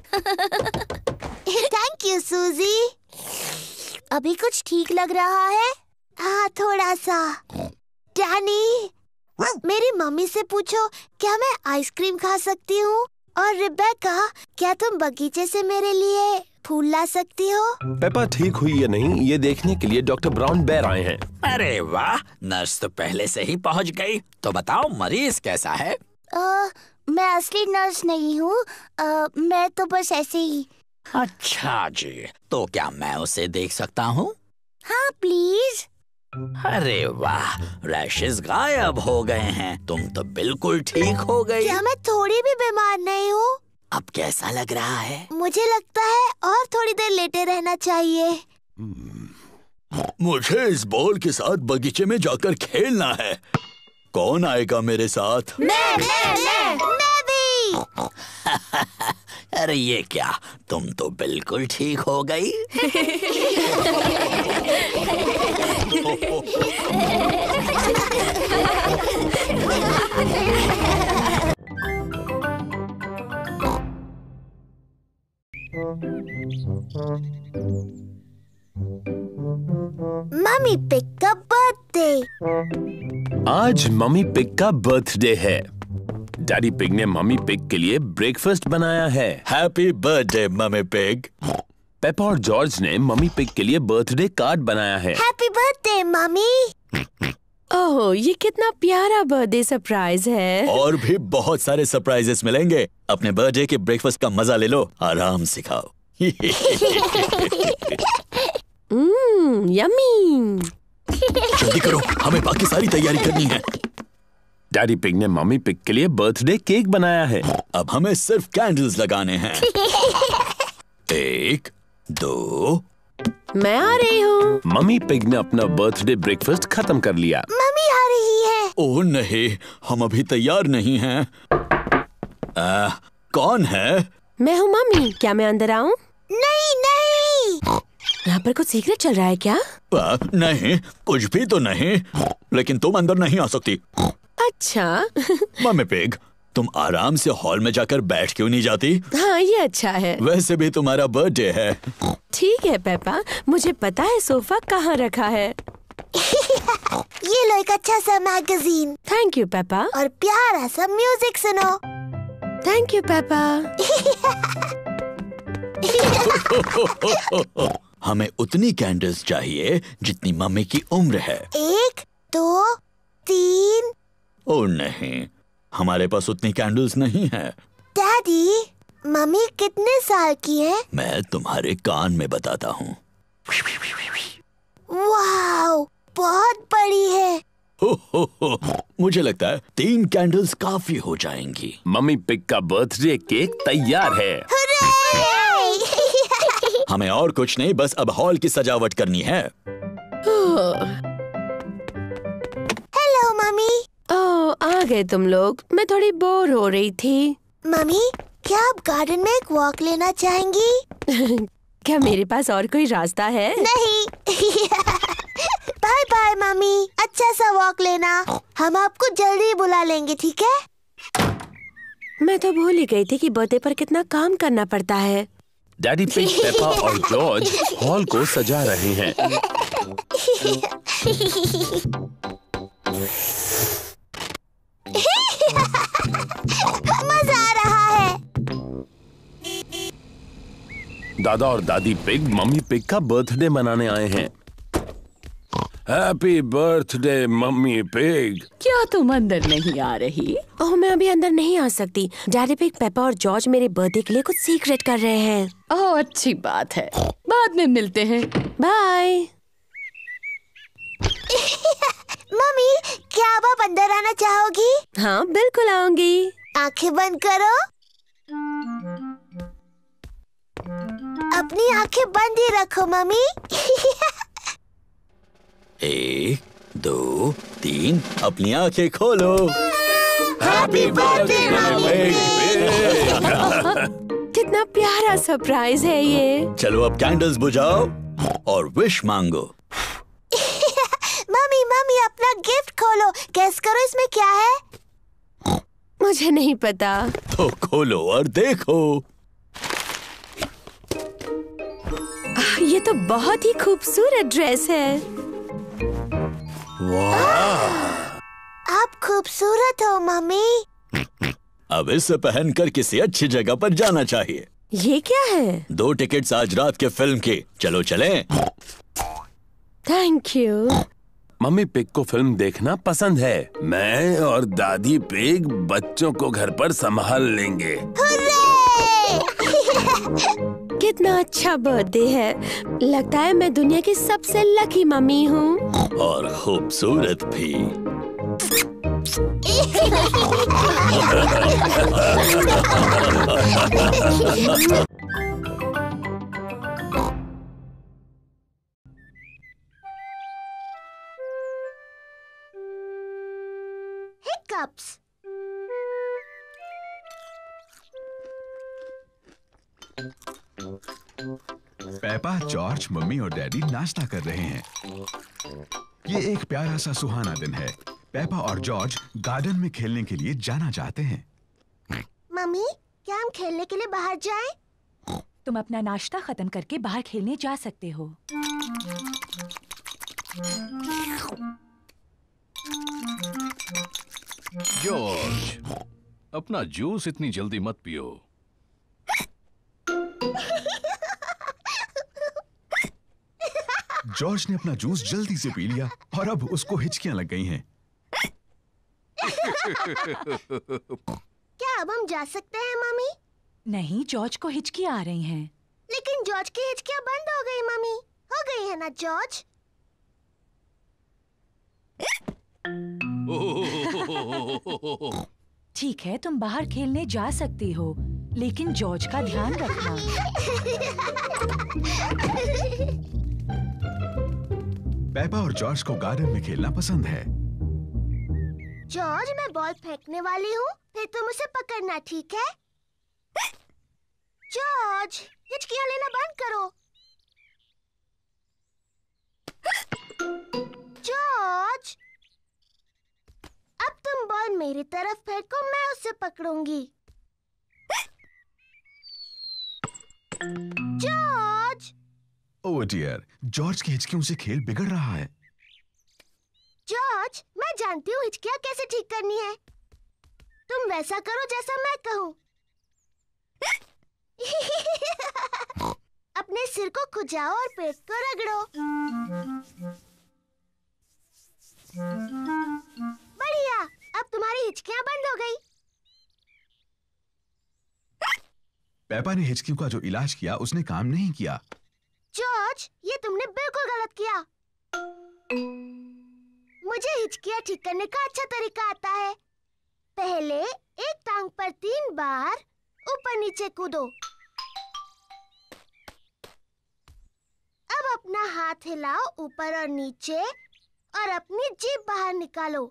थैंक यू सूजी। अभी कुछ ठीक लग रहा है? हाँ, थोड़ा सा। डैनी, मेरी मम्मी से पूछो क्या मैं आइसक्रीम खा सकती हूँ? और रेबेका, क्या तुम बगीचे से मेरे लिए फूल ला सकती हो? पेपा ठीक हुई या नहीं ये देखने के लिए डॉक्टर ब्राउन बेयर आए हैं। अरे वाह, नर्स तो पहले से ही पहुंच गई। तो बताओ मरीज कैसा है? आ, मैं असली नर्स नहीं हूँ, मैं तो बस ऐसे ही। अच्छा जी, तो क्या मैं उसे देख सकता हूँ? हाँ प्लीज। अरे वाह, रैशेस गायब हो गए हैं। तुम तो बिल्कुल ठीक हो गई। क्या मैं थोड़ी भी बीमार नहीं हूँ? अब कैसा लग रहा है? मुझे लगता है और थोड़ी देर लेटे रहना चाहिए। मुझे इस बॉल के साथ बगीचे में जाकर खेलना है। कौन आएगा मेरे साथ? मैं मैं मैं मैं भी। अरे ये क्या, तुम तो बिल्कुल ठीक हो गई। मम्मी पिग का बर्थडे। आज मम्मी पिग का बर्थडे है। डैडी पिग ने मम्मी पिग के लिए ब्रेकफास्ट बनाया है। Happy birthday mummy pig. Peppa और जॉर्ज ने मम्मी पिग के लिए बर्थडे कार्ड बनाया है। Happy birthday mummy. ओह, ये कितना प्यारा बर्थडे सरप्राइज है। और भी बहुत सारे सरप्राइजेस मिलेंगे। अपने बर्थडे के ब्रेकफास्ट का मजा ले लो, आराम से खाओ। Hmm, yummy. जल्दी करो, हमें बाकी सारी तैयारी करनी है। डैडी पिग ने मम्मी पिग के लिए बर्थडे केक बनाया है। अब हमें सिर्फ कैंडल्स लगाने हैं। एक, दो। मैं आ रही हूँ। मम्मी पिग ने अपना बर्थडे ब्रेकफास्ट खत्म कर लिया। मम्मी आ रही है। ओह नहीं, हम अभी तैयार नहीं हैं। आ, कौन है? मैं हूँ मम्मी, क्या मैं अंदर आऊँ? नहीं नहीं। यहाँ पर कुछ सीक्रेट चल रहा है क्या? आ, नहीं, कुछ भी तो नहीं। लेकिन तुम अंदर नहीं आ सकती। अच्छा। मम्मी पिग, तुम आराम से हॉल में जाकर बैठ क्यों नहीं जाती? हाँ, ये अच्छा है। वैसे भी तुम्हारा बर्थडे है। ठीक है पेपा, मुझे पता है सोफा कहाँ रखा है। ये लो एक अच्छा सा मैगजीन। Thank you Peppa. और प्यारा सा म्यूजिक सुनो। Thank you Peppa. हमें उतनी कैंडल्स चाहिए जितनी मम्मी की उम्र है। एक, दो, तीन। ओह नहीं, हमारे पास उतनी कैंडल्स नहीं है। डैडी, मम्मी कितने साल की है? मैं तुम्हारे कान में बताता हूँ। वाओ, बहुत बड़ी है। हो, हो, हो, मुझे लगता है तीन कैंडल्स काफी हो जाएंगी। मम्मी पिग का बर्थडे केक तैयार है। हमें और कुछ नहीं, बस अब हॉल की सजावट करनी है। Hello mummy. ओह, आ गए तुम लोग। मैं थोड़ी बोर हो रही थी। मम्मी, क्या आप गार्डन में एक वॉक लेना चाहेंगी? क्या मेरे पास और कोई रास्ता है? नहीं। बाय बाय मम्मी, अच्छा सा वॉक लेना। हम आपको जल्दी बुला लेंगे, ठीक है? मैं तो भूल ही गई थी कि बर्थडे पर कितना काम करना पड़ता है। डैडी पिग, पेपा और जॉर्ज हॉल को सजा रहे हैं। मजा आ रहा है। दादा और दादी पिग मम्मी पिग का बर्थडे मनाने आए हैं। Happy birthday mummy pig. क्या तुम अंदर नहीं आ रही? ओह, मैं अभी अंदर नहीं आ सकती। डैडी पिग, पेपा और जॉर्ज मेरे बर्थडे के लिए कुछ सीक्रेट कर रहे हैं। ओह, अच्छी बात है, बाद में मिलते हैं। बाय। मम्मी, क्या आप अंदर आना चाहोगी? हाँ, बिल्कुल आऊंगी। आंखें बंद करो। अपनी आंखें बंद ही रखो मम्मी। एक, दो, तीन, अपनी आंखें खोलो। Happy birthday mummy. कितना प्यारा सरप्राइज है ये। चलो अब कैंडल्स बुझाओ और विश मांगो। मम्मी मम्मी अपना गिफ्ट खोलो, गेस करो इसमें क्या है। मुझे नहीं पता। तो खोलो और देखो। ये तो बहुत ही खूबसूरत ड्रेस है। वाह! आप खूबसूरत हो मम्मी। अब इसे पहनकर किसी अच्छी जगह पर जाना चाहिए। ये क्या है? दो टिकट्स आज रात के फिल्म के। चलो चलें। Thank you. मम्मी पिग को फिल्म देखना पसंद है। मैं और दादी पिग बच्चों को घर पर संभाल लेंगे। कितना अच्छा बर्थडे है। लगता है मैं दुनिया की सबसे लकी मम्मी हूँ। और खूबसूरत भी। Hiccups. पेपा, जॉर्ज, मम्मी और डैडी नाश्ता कर रहे हैं। ये एक प्यारा सा सुहाना दिन है। पेपा और जॉर्ज गार्डन में खेलने के लिए जाना चाहते हैं। मम्मी, क्या हम खेलने के लिए बाहर जाएं? तुम अपना नाश्ता खत्म करके बाहर खेलने जा सकते हो। जॉर्ज, अपना जूस इतनी जल्दी मत पियो। जॉर्ज ने अपना जूस जल्दी से पी लिया और अब उसको हिचकियां लग गई हैं। क्या अब हम जा सकते हैं मम्मी? नहीं, जॉर्ज को हिचकियां आ रही हैं। लेकिन जॉर्ज की हिचकियां बंद हो गई मम्मी। हो गई है ना जॉर्ज? ठीक है, तुम बाहर खेलने जा सकती हो, लेकिन जॉर्ज का ध्यान रखना। पेपा और जॉर्ज को गार्डन में खेलना पसंद है। जॉर्ज, मैं बॉल फेंकने वाली हूँ, फिर तुम उसे पकड़ना, ठीक है? जॉर्ज, हिचकियां लेना बंद करो। जॉर्ज, अब तुम बॉल मेरी तरफ फेंको, मैं उसे पकड़ूंगी। जॉर्ज! ओह डियर, जॉर्ज की हिचकियों से खेल बिगड़ रहा है। जॉर्ज, मैं जानती हूँ हिचकियां कैसे ठीक करनी है। तुम वैसा करो जैसा मैं कहूँ। अपने सिर को खुजाओ और पेट को रगड़ो। बढ़िया, अब तुम्हारी हिचकियां बंद हो गई। पेपा ने हिचकियों का जो इलाज किया उसने काम नहीं किया। जॉर्ज, ये तुमने बिल्कुल गलत किया। मुझे हिचकियां ठीक करने का अच्छा तरीका आता है। पहले एक टांग पर तीन बार ऊपर नीचे कूदो। अब अपना हाथ हिलाओ ऊपर और नीचे और अपनी जीभ बाहर निकालो।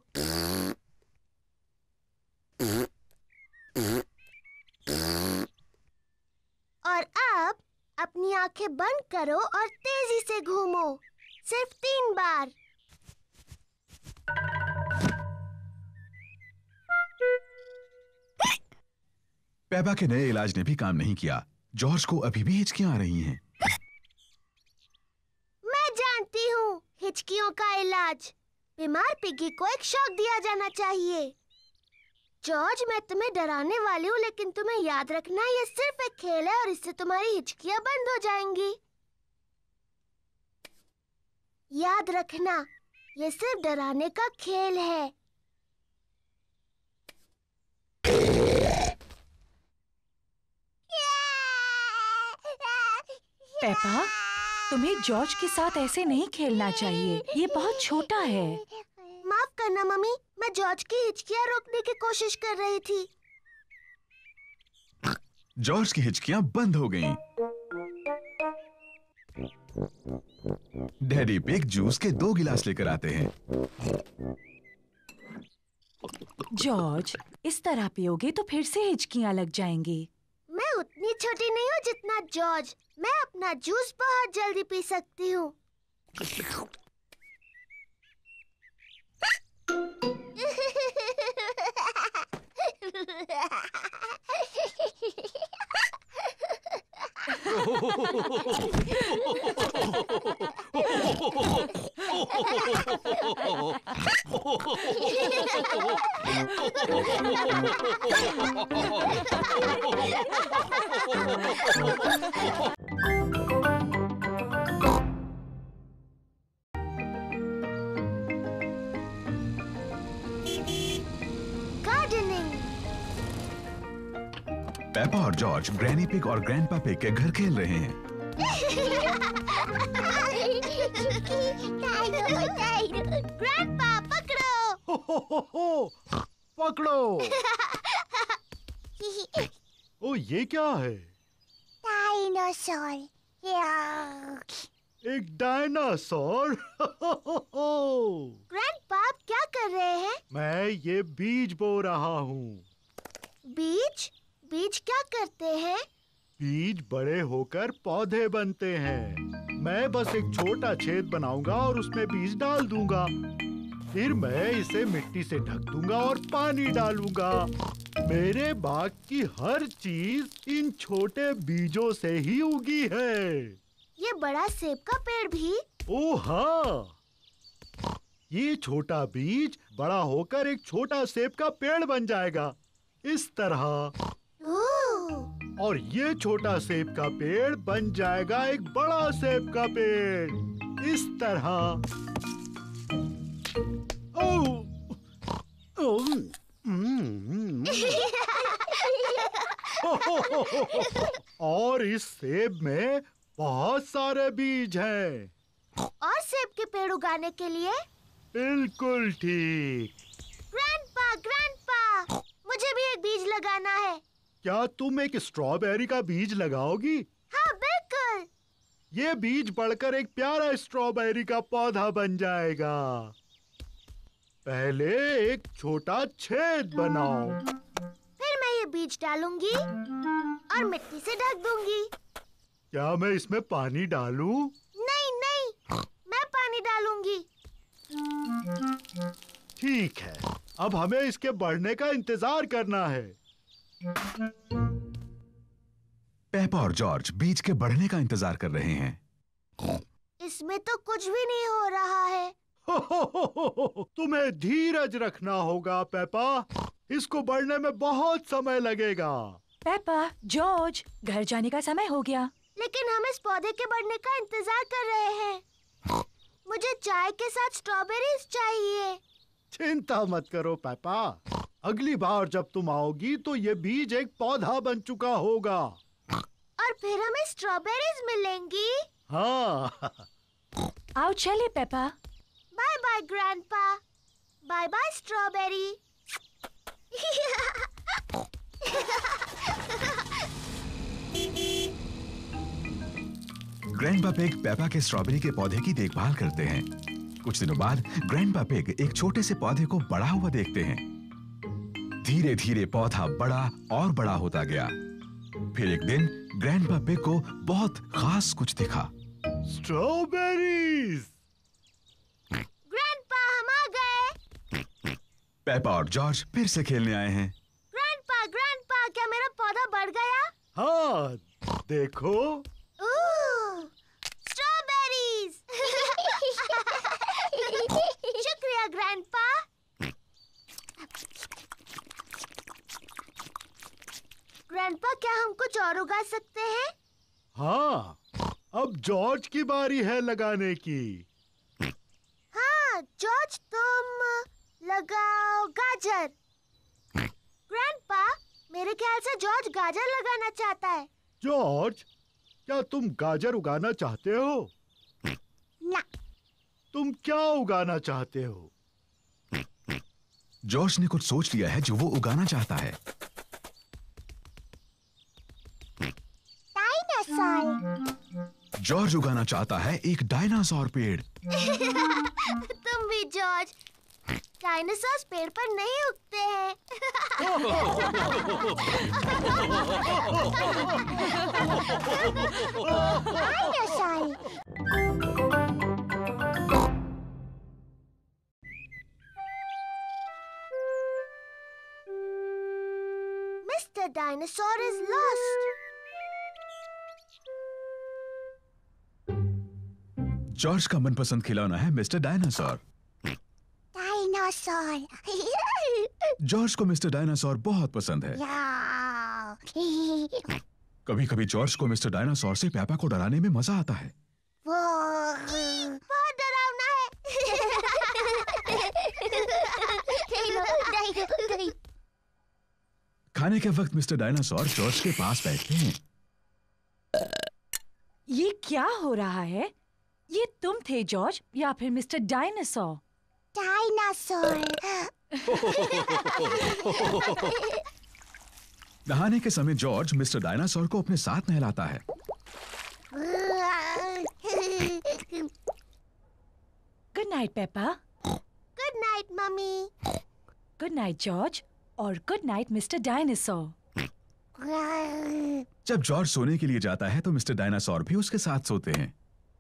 और अब अपनी आंखें बंद करो और तेजी से घूमो, सिर्फ तीन बार। पेपा के नए इलाज ने भी काम नहीं किया। जॉर्ज को अभी भी हिचकियां आ रही हैं। मैं जानती हूँ हिचकियों का इलाज। बीमार पिगी को एक शॉक दिया जाना चाहिए। जॉर्ज, मैं तुम्हें डराने वाली हूँ, लेकिन तुम्हें याद रखना ये सिर्फ एक खेल है और इससे तुम्हारी हिचकियां बंद हो जाएंगी। याद रखना, ये सिर्फ डराने का खेल है। पेपा, तुम्हें जॉर्ज के साथ ऐसे नहीं खेलना चाहिए। ये बहुत छोटा है। माफ करना मम्मी, मैं जॉर्ज की हिचकियां रोकने की कोशिश कर रही थी। जॉर्ज की हिचकियां बंद हो गईं। डैडी पिग जूस के दो गिलास लेकर आते हैं। जॉर्ज, इस तरह पियोगे तो फिर से हिचकियां लग जाएंगी। मैं उतनी छोटी नहीं हूँ जितना जॉर्ज। मैं अपना जूस बहुत जल्दी पी सकती हूँ। पेपा और जॉर्ज ग्रैनी पिग और ग्रैंडपा पिग के घर खेल रहे हैं। ग्रैंडपा पकड़ो। हो हो हो हो, पकड़ो। ओ ये क्या है? डायनासोर। एक डायनासोर। ग्रैंडपा आप क्या कर रहे हैं? मैं ये बीज बो रहा हूँ। बीज? बीज क्या करते हैं? बीज बड़े होकर पौधे बनते हैं। मैं बस एक छोटा छेद बनाऊंगा और उसमें बीज डाल दूंगा। फिर मैं इसे मिट्टी से ढक दूंगा और पानी डालूंगा। मेरे बाग की हर चीज इन छोटे बीजों से ही उगी है। ये बड़ा सेब का पेड़ भी? ओह हाँ, ये छोटा बीज बड़ा होकर एक छोटा सेब का पेड़ बन जाएगा, इस तरह। और ये छोटा सेब का पेड़ बन जाएगा एक बड़ा सेब का पेड़, इस तरह। ओह, ओह, हम्म, और इस सेब में बहुत सारे बीज हैं। और सेब के पेड़ उगाने के लिए? बिल्कुल ठीक। ग्रैंडपा, ग्रैंडपा, मुझे भी एक बीज लगाना है। क्या तुम एक स्ट्रॉबेरी का बीज लगाओगी? हाँ बिल्कुल। ये बीज बढ़कर एक प्यारा स्ट्रॉबेरी का पौधा बन जाएगा। पहले एक छोटा छेद बनाओ। फिर मैं ये बीज डालूंगी और मिट्टी से ढक दूंगी। क्या मैं इसमें पानी डालूं? नहीं नहीं, मैं पानी डालूंगी। ठीक है, अब हमें इसके बढ़ने का इंतजार करना है। पेपा और जॉर्ज बीज के बढ़ने का इंतजार कर रहे हैं। इसमें तो कुछ भी नहीं हो रहा है। हो, हो, हो, हो, तुम्हें धीरज रखना होगा पेपा। इसको बढ़ने में बहुत समय लगेगा। पेपा, जॉर्ज, घर जाने का समय हो गया। लेकिन हम इस पौधे के बढ़ने का इंतजार कर रहे हैं। मुझे चाय के साथ स्ट्रॉबेरीज चाहिए। चिंता मत करो पेपा, अगली बार जब तुम आओगी तो ये बीज एक पौधा बन चुका होगा। और फिर हमें स्ट्रॉबेरीज मिलेंगी। हाँ। आओ चले Peppa. Bye bye grandpa. Bye bye strawberry. Grandpa pig Peppa के स्ट्रॉबेरी के पौधे की देखभाल करते हैं। कुछ दिनों बाद ग्रैंडपा पिग एक छोटे से पौधे को बड़ा हुआ देखते हैं। धीरे धीरे पौधा बड़ा और बड़ा होता गया। फिर एक दिन ग्रैंडपा पिग को बहुत खास कुछ दिखा। स्ट्रॉबेरीज। ग्रैंडपा, हम आ गए। पेपा और जॉर्ज फिर से खेलने आए हैं। ग्रैंडपा, ग्रैंडपा, क्या मेरा पौधा बढ़ गया? हाँ, देखो। स्ट्रॉबेरीज। शुक्रिया ग्रैंडपा। ग्रैंडपा, क्या हम कुछ और उगा सकते हैं? हाँ, अब जॉर्ज की बारी है लगाने की। हाँ, जॉर्ज, तुम लगाओ गाजर। ग्रैंडपा, मेरे ख्याल से जॉर्ज गाजर लगाना चाहता है। जॉर्ज, क्या तुम गाजर उगाना चाहते हो? ना। तुम क्या उगाना चाहते हो? जॉर्ज ने कुछ सोच लिया है जो वो उगाना चाहता है। डायनासोर। जॉर्ज उगाना चाहता है एक डायनासोर पेड़। तुम भी जॉर्ज। डायनासोर पेड़ पर नहीं उगते हैं। Mister dinosaur is lost. George का मनपसंद खिलौना है मिस्टर डायनासोर। डायनासोर। जॉर्ज को मिस्टर डायनासोर बहुत पसंद है। कभी कभी जॉर्ज को मिस्टर डायनासोर से पेपा को डराने में मजा आता है। वो बहुत डरावना है। खाने के वक्त मिस्टर डायनासोर जॉर्ज के पास बैठते हैं। ये क्या हो रहा है? ये तुम थे जॉर्ज या फिर मिस्टर डायनासोर? डायनासोर। नहाने के समय जॉर्ज मिस्टर डायनासोर को अपने साथ नहलाता है। Good night Peppa. Good night mummy. Good night George और गुड नाइट मिस्टर डायनासोर। जब जॉर्ज सोने के लिए जाता है तो मिस्टर डायनासोर भी उसके साथ सोते हैं।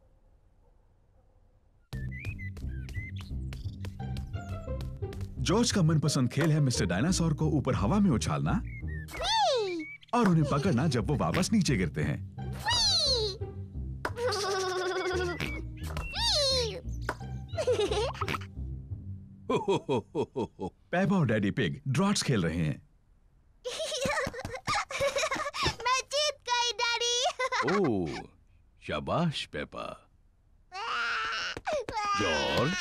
जॉर्ज का मनपसंद खेल है मिस्टर डायनासोर को ऊपर हवा में उछालना और उन्हें पकड़ना जब वो वापस नीचे गिरते हैं। पेपा और डैडी पिग ड्रॉट्स खेल रहे हैं। मैं जीत गई डैडी। ओह, शाबाश पेपा। जॉर्ज।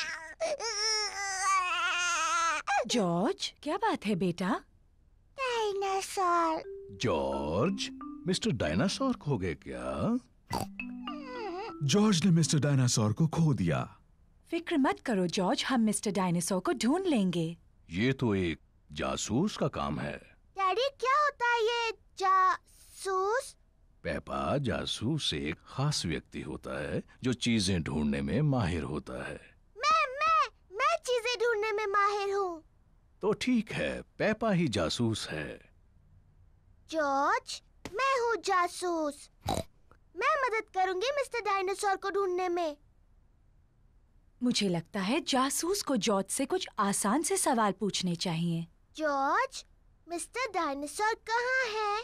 जॉर्ज, क्या बात है बेटा? डायनासोर। जॉर्ज, मिस्टर डायनासोर खो गए क्या? जॉर्ज ने मिस्टर डायनासोर को खो दिया। फिक्र मत करो जॉर्ज, हम मिस्टर डायनासोर को ढूंढ लेंगे। ये तो एक जासूस का काम है। डैडी क्या होता है ये जासूस? पेपा, जासूस एक खास व्यक्ति होता है जो चीजें ढूंढने में माहिर होता है। मैं मैं मैं चीजें ढूंढने में माहिर हूँ। तो ठीक है, पेपा ही जासूस है। जॉर्ज, मैं हूँ जासूस। मैं मदद करूंगी मिस्टर डायनासोर को ढूंढने में। मुझे लगता है जासूस को जॉर्ज से कुछ आसान से सवाल पूछने चाहिए। जॉर्ज, मिस्टर डायनासोर कहाँ है?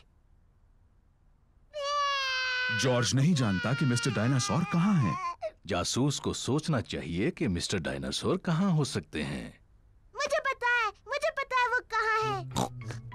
जॉर्ज नहीं जानता कि मिस्टर डायनासोर कहाँ है। जासूस को सोचना चाहिए कि मिस्टर डायनासोर कहाँ हो सकते हैं। मुझे पता है, मुझे पता है वो कहाँ है।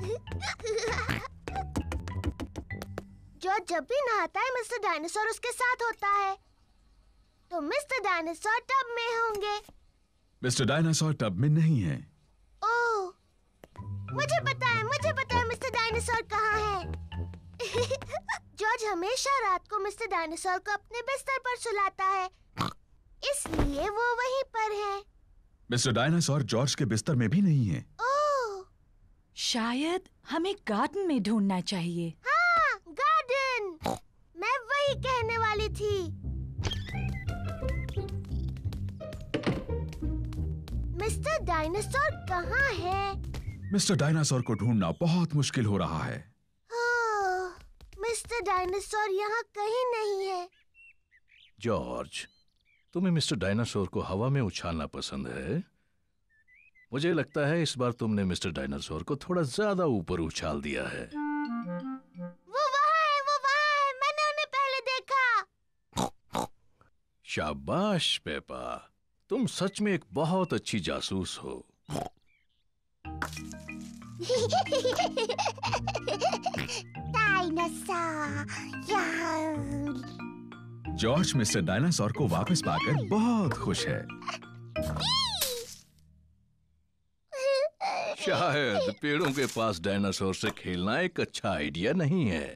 जॉर्ज जब भी नहाता है मिस्टर डायनासोर उसके साथ होता है। तो मिस्टर डायनासोर टब में होंगे। मिस्टर डायनासोर टब में नहीं है। ओह, मुझे पता है, मुझे पता है मिस्टर डायनासोर कहाँ है। जॉर्ज हमेशा रात को मिस्टर डायनासोर को अपने बिस्तर पर सुलाता है, इसलिए वो वहीं पर है। मिस्टर डायनासोर जॉर्ज के बिस्तर में भी नहीं है। ओह, शायद हमें गार्डन में ढूंढना चाहिए। हाँ, गार्डन। मैं वही कहने वाली थी। मिस्टर डायनासोर कहाँ है? मिस्टर डायनासोर को ढूंढना बहुत मुश्किल हो रहा है। ओह, मिस्टर डायनासोर यहाँ कहीं नहीं है। जॉर्ज, तुम्हें मिस्टर डायनासोर को हवा में उछालना पसंद है। मुझे लगता है इस बार तुमने मिस्टर डायनासोर को थोड़ा ज्यादा ऊपर उछाल दिया है। वो वहाँ है, वो वहाँ है, मैंने उन्हें पहले देखा। शाबाश पेपा, तुम सच में एक बहुत अच्छी जासूस हो। डायनासोर। जॉर्ज मिस्टर डायनासोर को वापस पाकर बहुत खुश है। शायद पेड़ों के पास डायनासोर से खेलना एक अच्छा आइडिया नहीं है।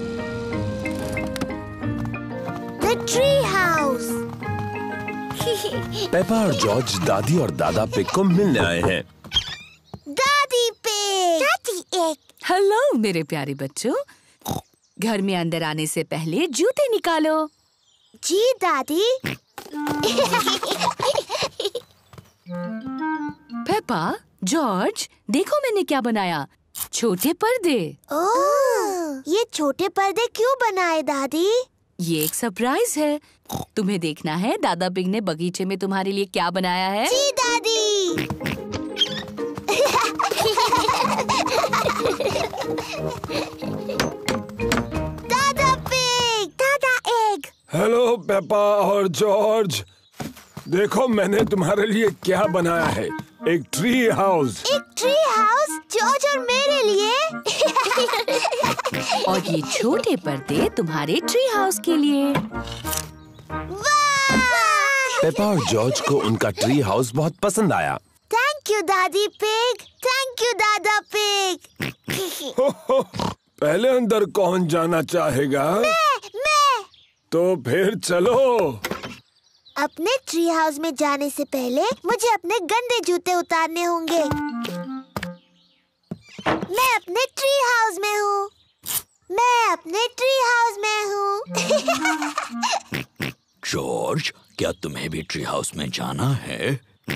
The tree house. पेपा और जॉर्ज दादी और दादा पिग को मिलने आए हैं। दादी पिग, दादी एग। हेलो मेरे प्यारे बच्चों, घर में अंदर आने से पहले जूते निकालो। जी दादी। पेपा, जॉर्ज, देखो मैंने क्या बनाया, छोटे पर्दे। ओह, ये छोटे पर्दे क्यों बनाए दादी? ये एक सरप्राइज है। तुम्हें देखना है दादा पिग ने बगीचे में तुम्हारे लिए क्या बनाया है। जी दादी। दादा पिग, दादा एग। हेलो पेपा और जॉर्ज, देखो मैंने तुम्हारे लिए क्या बनाया है, एक ट्री हाउस। एक ट्री हाउस जॉर्ज और मेरे लिए। और ये छोटे पर्दे तुम्हारे ट्री हाउस के लिए। पेपा और जॉर्ज को उनका ट्री हाउस बहुत पसंद आया। थैंक यू दादी पिग, थैंक यू दादा पिग। पहले अंदर कौन जाना चाहेगा? मैं, मैं। तो फिर चलो। अपने ट्री हाउस में जाने से पहले मुझे अपने गंदे जूते उतारने होंगे। मैं अपने ट्री हाउस में हूँ। मैं अपने ट्री हाउस में हूँ। जॉर्ज, क्या तुम्हें भी ट्री हाउस में जाना है?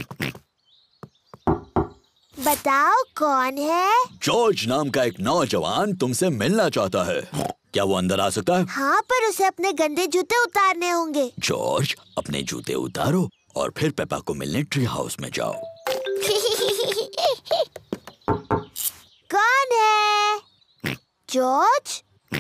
बताओ कौन है? जॉर्ज नाम का एक नौजवान तुमसे मिलना चाहता है। क्या वो अंदर आ सकता है? हाँ, पर उसे अपने गंदे जूते उतारने होंगे। जॉर्ज, अपने जूते उतारो और फिर पेपा को मिलने ट्री हाउस में जाओ। कौन है? जॉर्ज?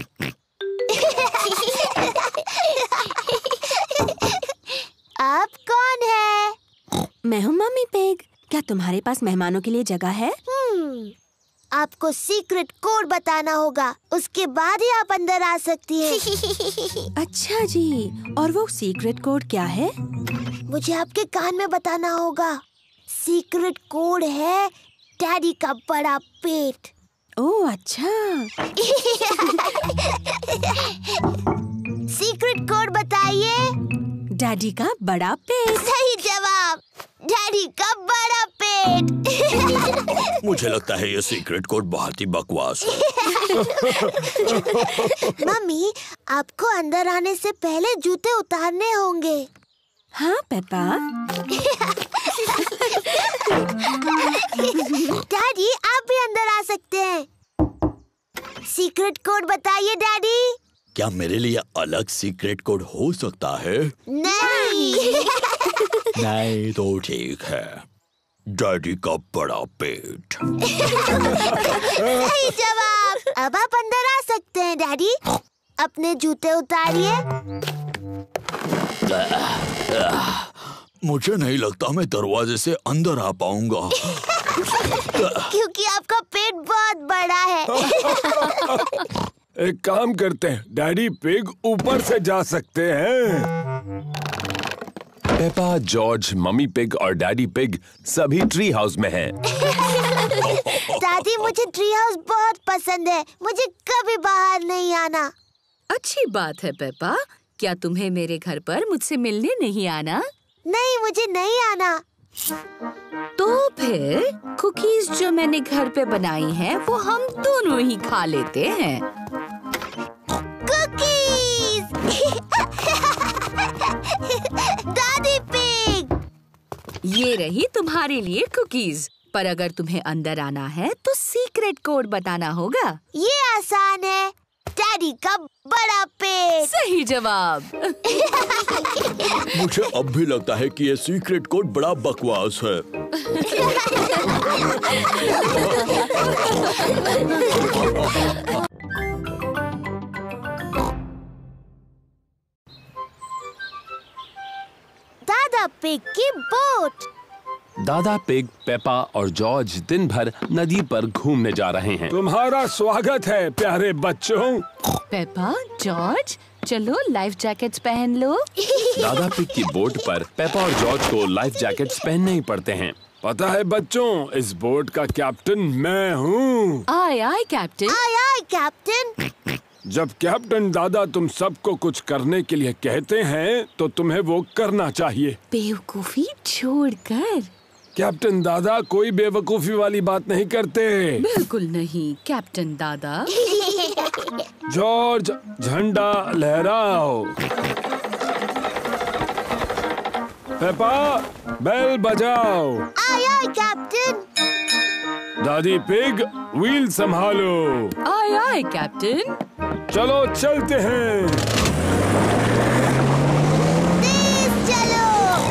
आप कौन है? मैं हूँ मम्मी पिग। क्या तुम्हारे पास मेहमानों के लिए जगह है? हम्म, आपको सीक्रेट कोड बताना होगा, उसके बाद ही आप अंदर आ सकती हैं। अच्छा जी, और वो सीक्रेट कोड क्या है? मुझे आपके कान में बताना होगा। सीक्रेट कोड है डैडी का बड़ा पेट। ओह अच्छा। सीक्रेट कोड बताइए। डैडी का बड़ा पेट। सही जवाब, डैडी का बड़ा पेट। मुझे लगता है ये सीक्रेट कोड बहुत ही बकवास है। मम्मी, आपको अंदर आने से पहले जूते उतारने होंगे। हाँ पेपा। डैडी, आप भी अंदर आ सकते हैं। सीक्रेट कोड बताइए डैडी। क्या मेरे लिए अलग सीक्रेट कोड हो सकता है? नहीं। नहीं तो ठीक है, डैडी का बड़ा पेट। सही जवाब। अब आप अंदर आ सकते हैं डैडी। अपने जूते उतारिए। मुझे नहीं लगता मैं दरवाजे से अंदर आ पाऊंगा। क्योंकि आपका पेट बहुत बड़ा है। एक काम करते हैं, डैडी पिग ऊपर से जा सकते हैं। पेपा, जॉर्ज, मम्मी पिग और डैडी पिग सभी ट्री हाउस में हैं। दादी, मुझे ट्री हाउस बहुत पसंद है। मुझे कभी बाहर नहीं आना। अच्छी बात है पेपा। क्या तुम्हें मेरे घर पर मुझसे मिलने नहीं आना? नहीं, मुझे नहीं आना। तो फिर कुकीज जो मैंने घर पे बनाई हैं, वो हम दोनों ही खा लेते हैं। कुकीज। दादी पिग। ये रही तुम्हारे लिए कुकीज। पर अगर तुम्हें अंदर आना है तो सीक्रेट कोड बताना होगा। ये आसान है, डैडी का बड़ा पेट। सही जवाब। मुझे अब भी लगता है कि ये सीक्रेट कोड बड़ा बकवास है। दादा पिग की बोट। दादा पिग, पेपा और जॉर्ज दिन भर नदी पर घूमने जा रहे हैं। तुम्हारा स्वागत है प्यारे बच्चों। पेपा, जॉर्ज, चलो लाइफ जैकेट्स पहन लो। दादा पिग की बोट पर पेपा और जॉर्ज को लाइफ जैकेट्स पहनने ही पड़ते हैं। पता है बच्चों, इस बोट का कैप्टन मैं हूँ। Aye aye captain. Aye aye captain. जब कैप्टन दादा तुम सबको कुछ करने के लिए कहते हैं तो तुम्हें वो करना चाहिए। बेवकूफी छोड़कर। कैप्टन दादा कोई बेवकूफी वाली बात नहीं करते। बिल्कुल नहीं कैप्टन दादा। जॉर्ज, झंडा लहराओ। पेपा, बेल बजाओ। Aye aye captain. दादी पिग, व्हील संभालो। Aye aye captain. चलो चलते हैं। तेज चलो।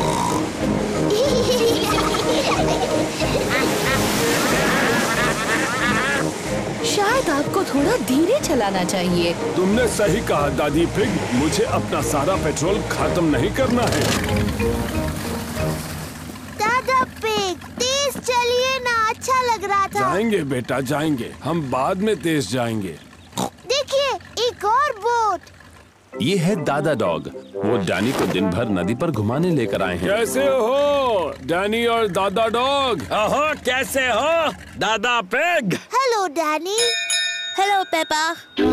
शायद आपको थोड़ा धीरे चलाना चाहिए। तुमने सही कहा दादी पिग, मुझे अपना सारा पेट्रोल खत्म नहीं करना है। दादा पिग, तेज चलिए ना, अच्छा लग रहा था। जाएंगे बेटा जाएंगे, हम बाद में तेज जाएंगे। देखिए एक और बोट। ये है दादा डॉग, वो डैनी को दिन भर नदी पर घुमाने लेकर आए हैं। कैसे हो डैनी और दादा डॉग? ओहो, कैसे हो दादा pig? Hello Danny. Hello Peppa.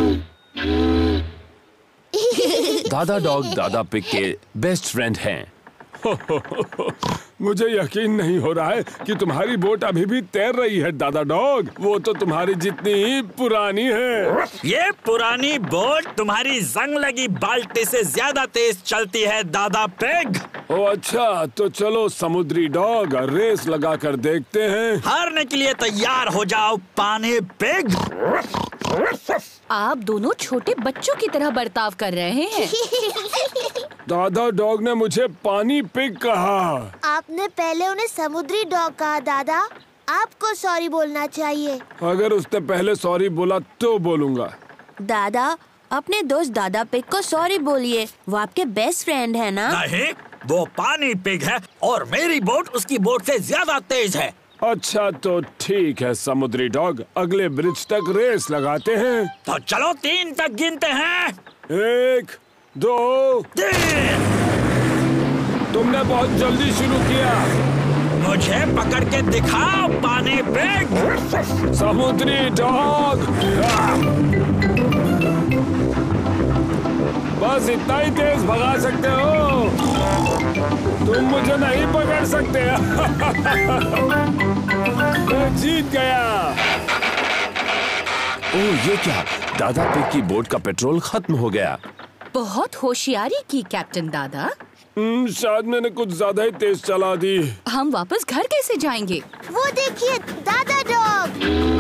दादा डॉग दादा पिग के बेस्ट फ्रेंड हैं। मुझे यकीन नहीं हो रहा है कि तुम्हारी बोट अभी भी तैर रही है दादा डॉग। वो तो तुम्हारी जितनी ही पुरानी है। ये पुरानी बोट तुम्हारी जंग लगी बाल्टी से ज्यादा तेज चलती है दादा पिग। ओ अच्छा, तो चलो समुद्री डॉग रेस लगा कर देखते हैं। हारने के लिए तैयार हो जाओ पानी पिग। आप दोनों छोटे बच्चों की तरह बर्ताव कर रहे हैं। दादा डॉग ने मुझे पानी पिग कहा। आपने पहले उन्हें समुद्री डॉग कहा दादा। आपको सॉरी बोलना चाहिए। अगर उसने पहले सॉरी बोला तो बोलूंगा। दादा, अपने दोस्त दादा पिग को सॉरी बोलिए, वो आपके बेस्ट फ्रेंड है ना? नहीं, वो पानी पिग है और मेरी बोट उसकी बोट से ज्यादा तेज है। अच्छा तो ठीक है समुद्री डॉग, अगले ब्रिज तक रेस लगाते हैं। तो चलो तीन तक गिनते हैं। एक, दो, तीन। तुमने बहुत जल्दी शुरू किया। मुझे पकड़ के दिखाओ पानी पिग। समुद्री डॉग, बस इतना ही तेज भगा सकते हो, तुम मुझे नहीं पकड़ सकते। मैं जीत गया। ओह ये क्या, दादा पिग की बोट का पेट्रोल खत्म हो गया। बहुत होशियारी की कैप्टन दादा। शायद मैंने कुछ ज्यादा ही तेज चला दी। हम वापस घर कैसे जाएंगे? वो देखिए दादा डॉग।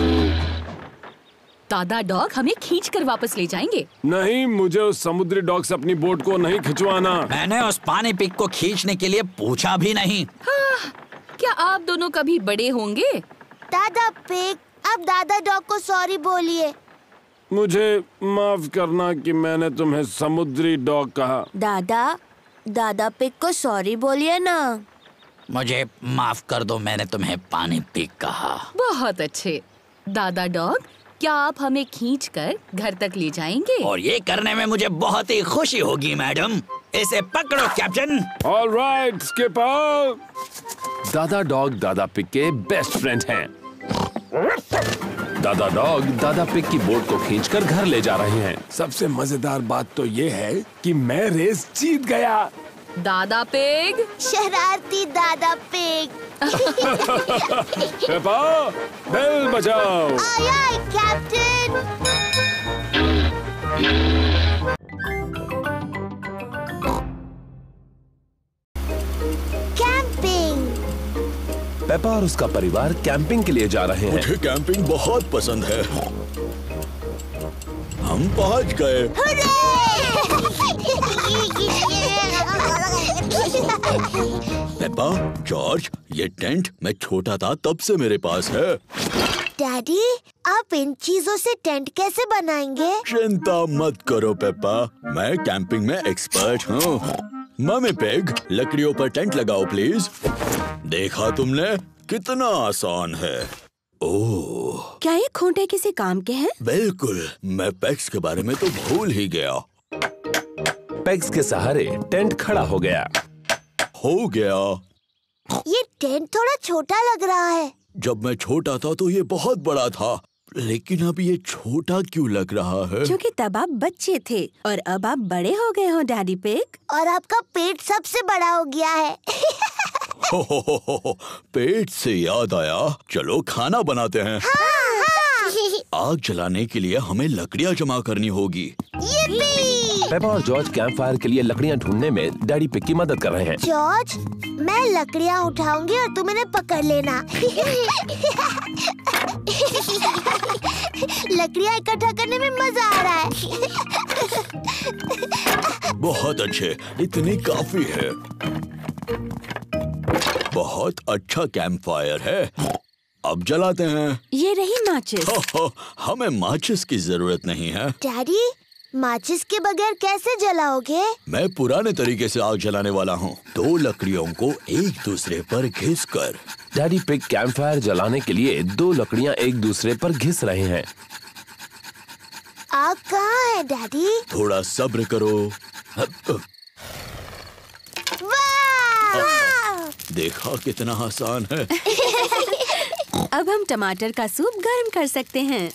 दादा डॉग हमें खींच कर वापस ले जाएंगे। नहीं, मुझे उस समुद्री डॉग से अपनी बोट को नहीं खिंचवाना। मैंने उस पानी पिग को खींचने के लिए पूछा भी नहीं। हाँ, क्या आप दोनों कभी बड़े होंगे? दादा पिग, अब दादा डॉग को सॉरी बोलिए। मुझे माफ करना कि मैंने तुम्हें समुद्री डॉग कहा। दादा, दादा पिग को सॉरी बोलिए ना। मुझे माफ कर दो, मैंने तुम्हें पानी पिग कहा। बहुत अच्छे। दादा डॉग, क्या आप हमें खींचकर घर तक ले जाएंगे? और ये करने में मुझे बहुत ही खुशी होगी मैडम। इसे पकड़ो कैप्टन। All right skipper. दादा डॉग दादा पिग के बेस्ट फ्रेंड हैं। दादा डॉग दादा पिग की बोट को खींचकर घर ले जा रहे हैं। सबसे मजेदार बात तो ये है कि मैं रेस जीत गया। दादा पिग, शरारती दादा पिग। पेपा, बेल बजाओ। Aye aye captain. Camping. Peppa और उसका परिवार कैंपिंग के लिए जा रहे हैं। मुझे कैंपिंग बहुत पसंद है। हम पहुंच गए। पेपा, जॉर्ज, ये टेंट मैं छोटा था तब से मेरे पास है। डैडी, आप इन चीजों से टेंट कैसे बनाएंगे? चिंता मत करो पेपा, मैं कैंपिंग में एक्सपर्ट हूँ। मम्मी पिग, लकड़ियों पर टेंट लगाओ प्लीज। देखा तुमने, कितना आसान है। ओह, क्या ये खूंटे किसी काम के हैं? बिल्कुल, मैं पेग्स के बारे में तो भूल ही गया। पेग्स के सहारे टेंट खड़ा हो गया। हो गया। ये टेंट थोड़ा छोटा लग रहा है। जब मैं छोटा था तो ये बहुत बड़ा था, लेकिन अब ये छोटा क्यों लग रहा है? क्योंकि तब आप बच्चे थे और अब आप बड़े हो गए हो डैडी पिग। और आपका पेट सबसे बड़ा हो गया है। हो, हो, हो, हो, पेट से याद आया, चलो खाना बनाते हैं। हाँ, हाँ। आग जलाने के लिए हमें लकड़ियाँ जमा करनी होगी। पेपा और जॉर्ज कैंप फायर के लिए लकड़ियाँ ढूंढने में डैडी पिग की मदद कर रहे हैं। जॉर्ज, मैं लकड़ियाँ उठाऊंगी और तुम इन्हें पकड़ लेना। लकड़ियाँ इकट्ठा करने में मजा आ रहा है। बहुत अच्छे, इतनी काफी है। बहुत अच्छा कैंप फायर है। अब जलाते हैं। ये रही माचिस। हो, हो, हमें माचिस की जरूरत नहीं है। डैडी, माचिस के बगैर कैसे जलाओगे? मैं पुराने तरीके से आग जलाने वाला हूँ। दो लकड़ियों को एक दूसरे पर घिस कर। डैडी पिग कैंप फायर जलाने के लिए दो लकड़ियाँ एक दूसरे पर घिस रहे हैं। आग कहाँ है डैडी? थोड़ा सब्र करो। वाह! देखा कितना आसान है। अब हम टमाटर का सूप गर्म कर सकते हैं।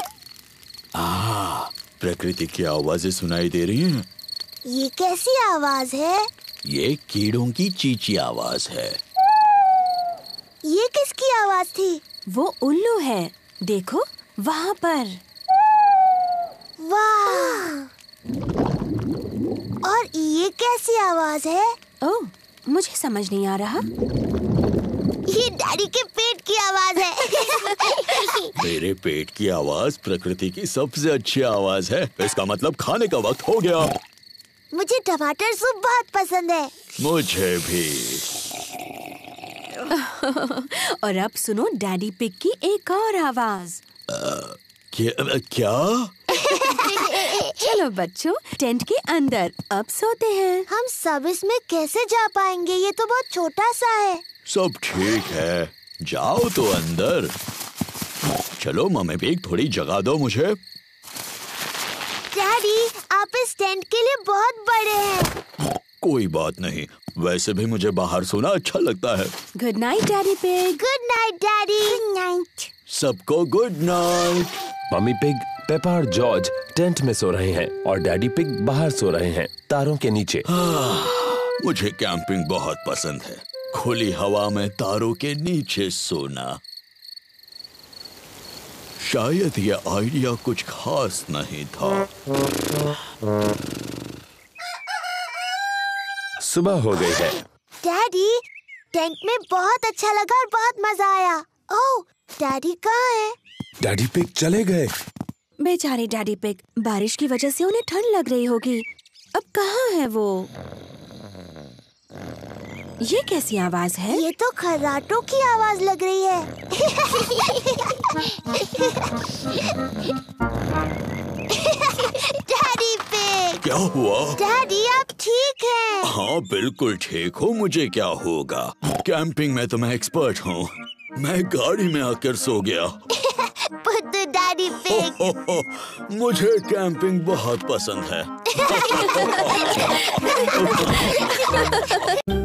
आ, प्रकृति की आवाजें सुनाई दे रही हैं। ये कैसी आवाज है? ये कीड़ों की चींची आवाज है। ये किसकी आवाज थी? वो उल्लू है, देखो वहाँ पर। वाह! और ये कैसी आवाज है? ओह, मुझे समझ नहीं आ रहा। ये डैडी के पेट की आवाज है। मेरे पेट की आवाज प्रकृति की सबसे अच्छी आवाज है। इसका मतलब खाने का वक्त हो गया। मुझे टमाटर सूप बहुत पसंद है। मुझे भी। और अब सुनो डैडी पिग की एक और आवाज। क्या, क्या? चलो बच्चों, टेंट के अंदर अब सोते हैं। हम सब इसमें कैसे जा पाएंगे? ये तो बहुत छोटा सा है। सब ठीक है, जाओ तो अंदर। चलो मम्मी पिग, थोड़ी जगह दो मुझे। डैडी, आप इस टेंट के लिए बहुत बड़े हैं। कोई बात नहीं, वैसे भी मुझे बाहर सोना अच्छा लगता है। Good night daddy pig. Good night daddy. Good night. सबको good night. Mummy pig, Peppa और जॉर्ज टेंट में सो रहे हैं और डैडी पिग बाहर सो रहे हैं, तारों के नीचे। मुझे कैंपिंग बहुत पसंद है। खुली हवा में तारों के नीचे सोना। शायद ये आइडिया कुछ खास नहीं था। सुबह हो गई है। डैडी, टेंट में बहुत अच्छा लगा और बहुत मजा आया। ओह, डैडी कहाँ है? डैडी पिग चले गए। बेचारे डैडी पिग, बारिश की वजह से उन्हें ठंड लग रही होगी। अब कहाँ है वो? ये कैसी आवाज है? ये तो खर्राटों की आवाज लग रही है। Daddy pig. क्या हुआ? डैडी, आप ठीक हैं? हाँ बिल्कुल ठीक हूँ। मुझे क्या होगा? कैंपिंग में तो मैं एक्सपर्ट हूँ। मैं गाड़ी में आकर सो गया। पुत्तू डैडी पिग। हो, हो, हो, मुझे कैंपिंग बहुत पसंद है।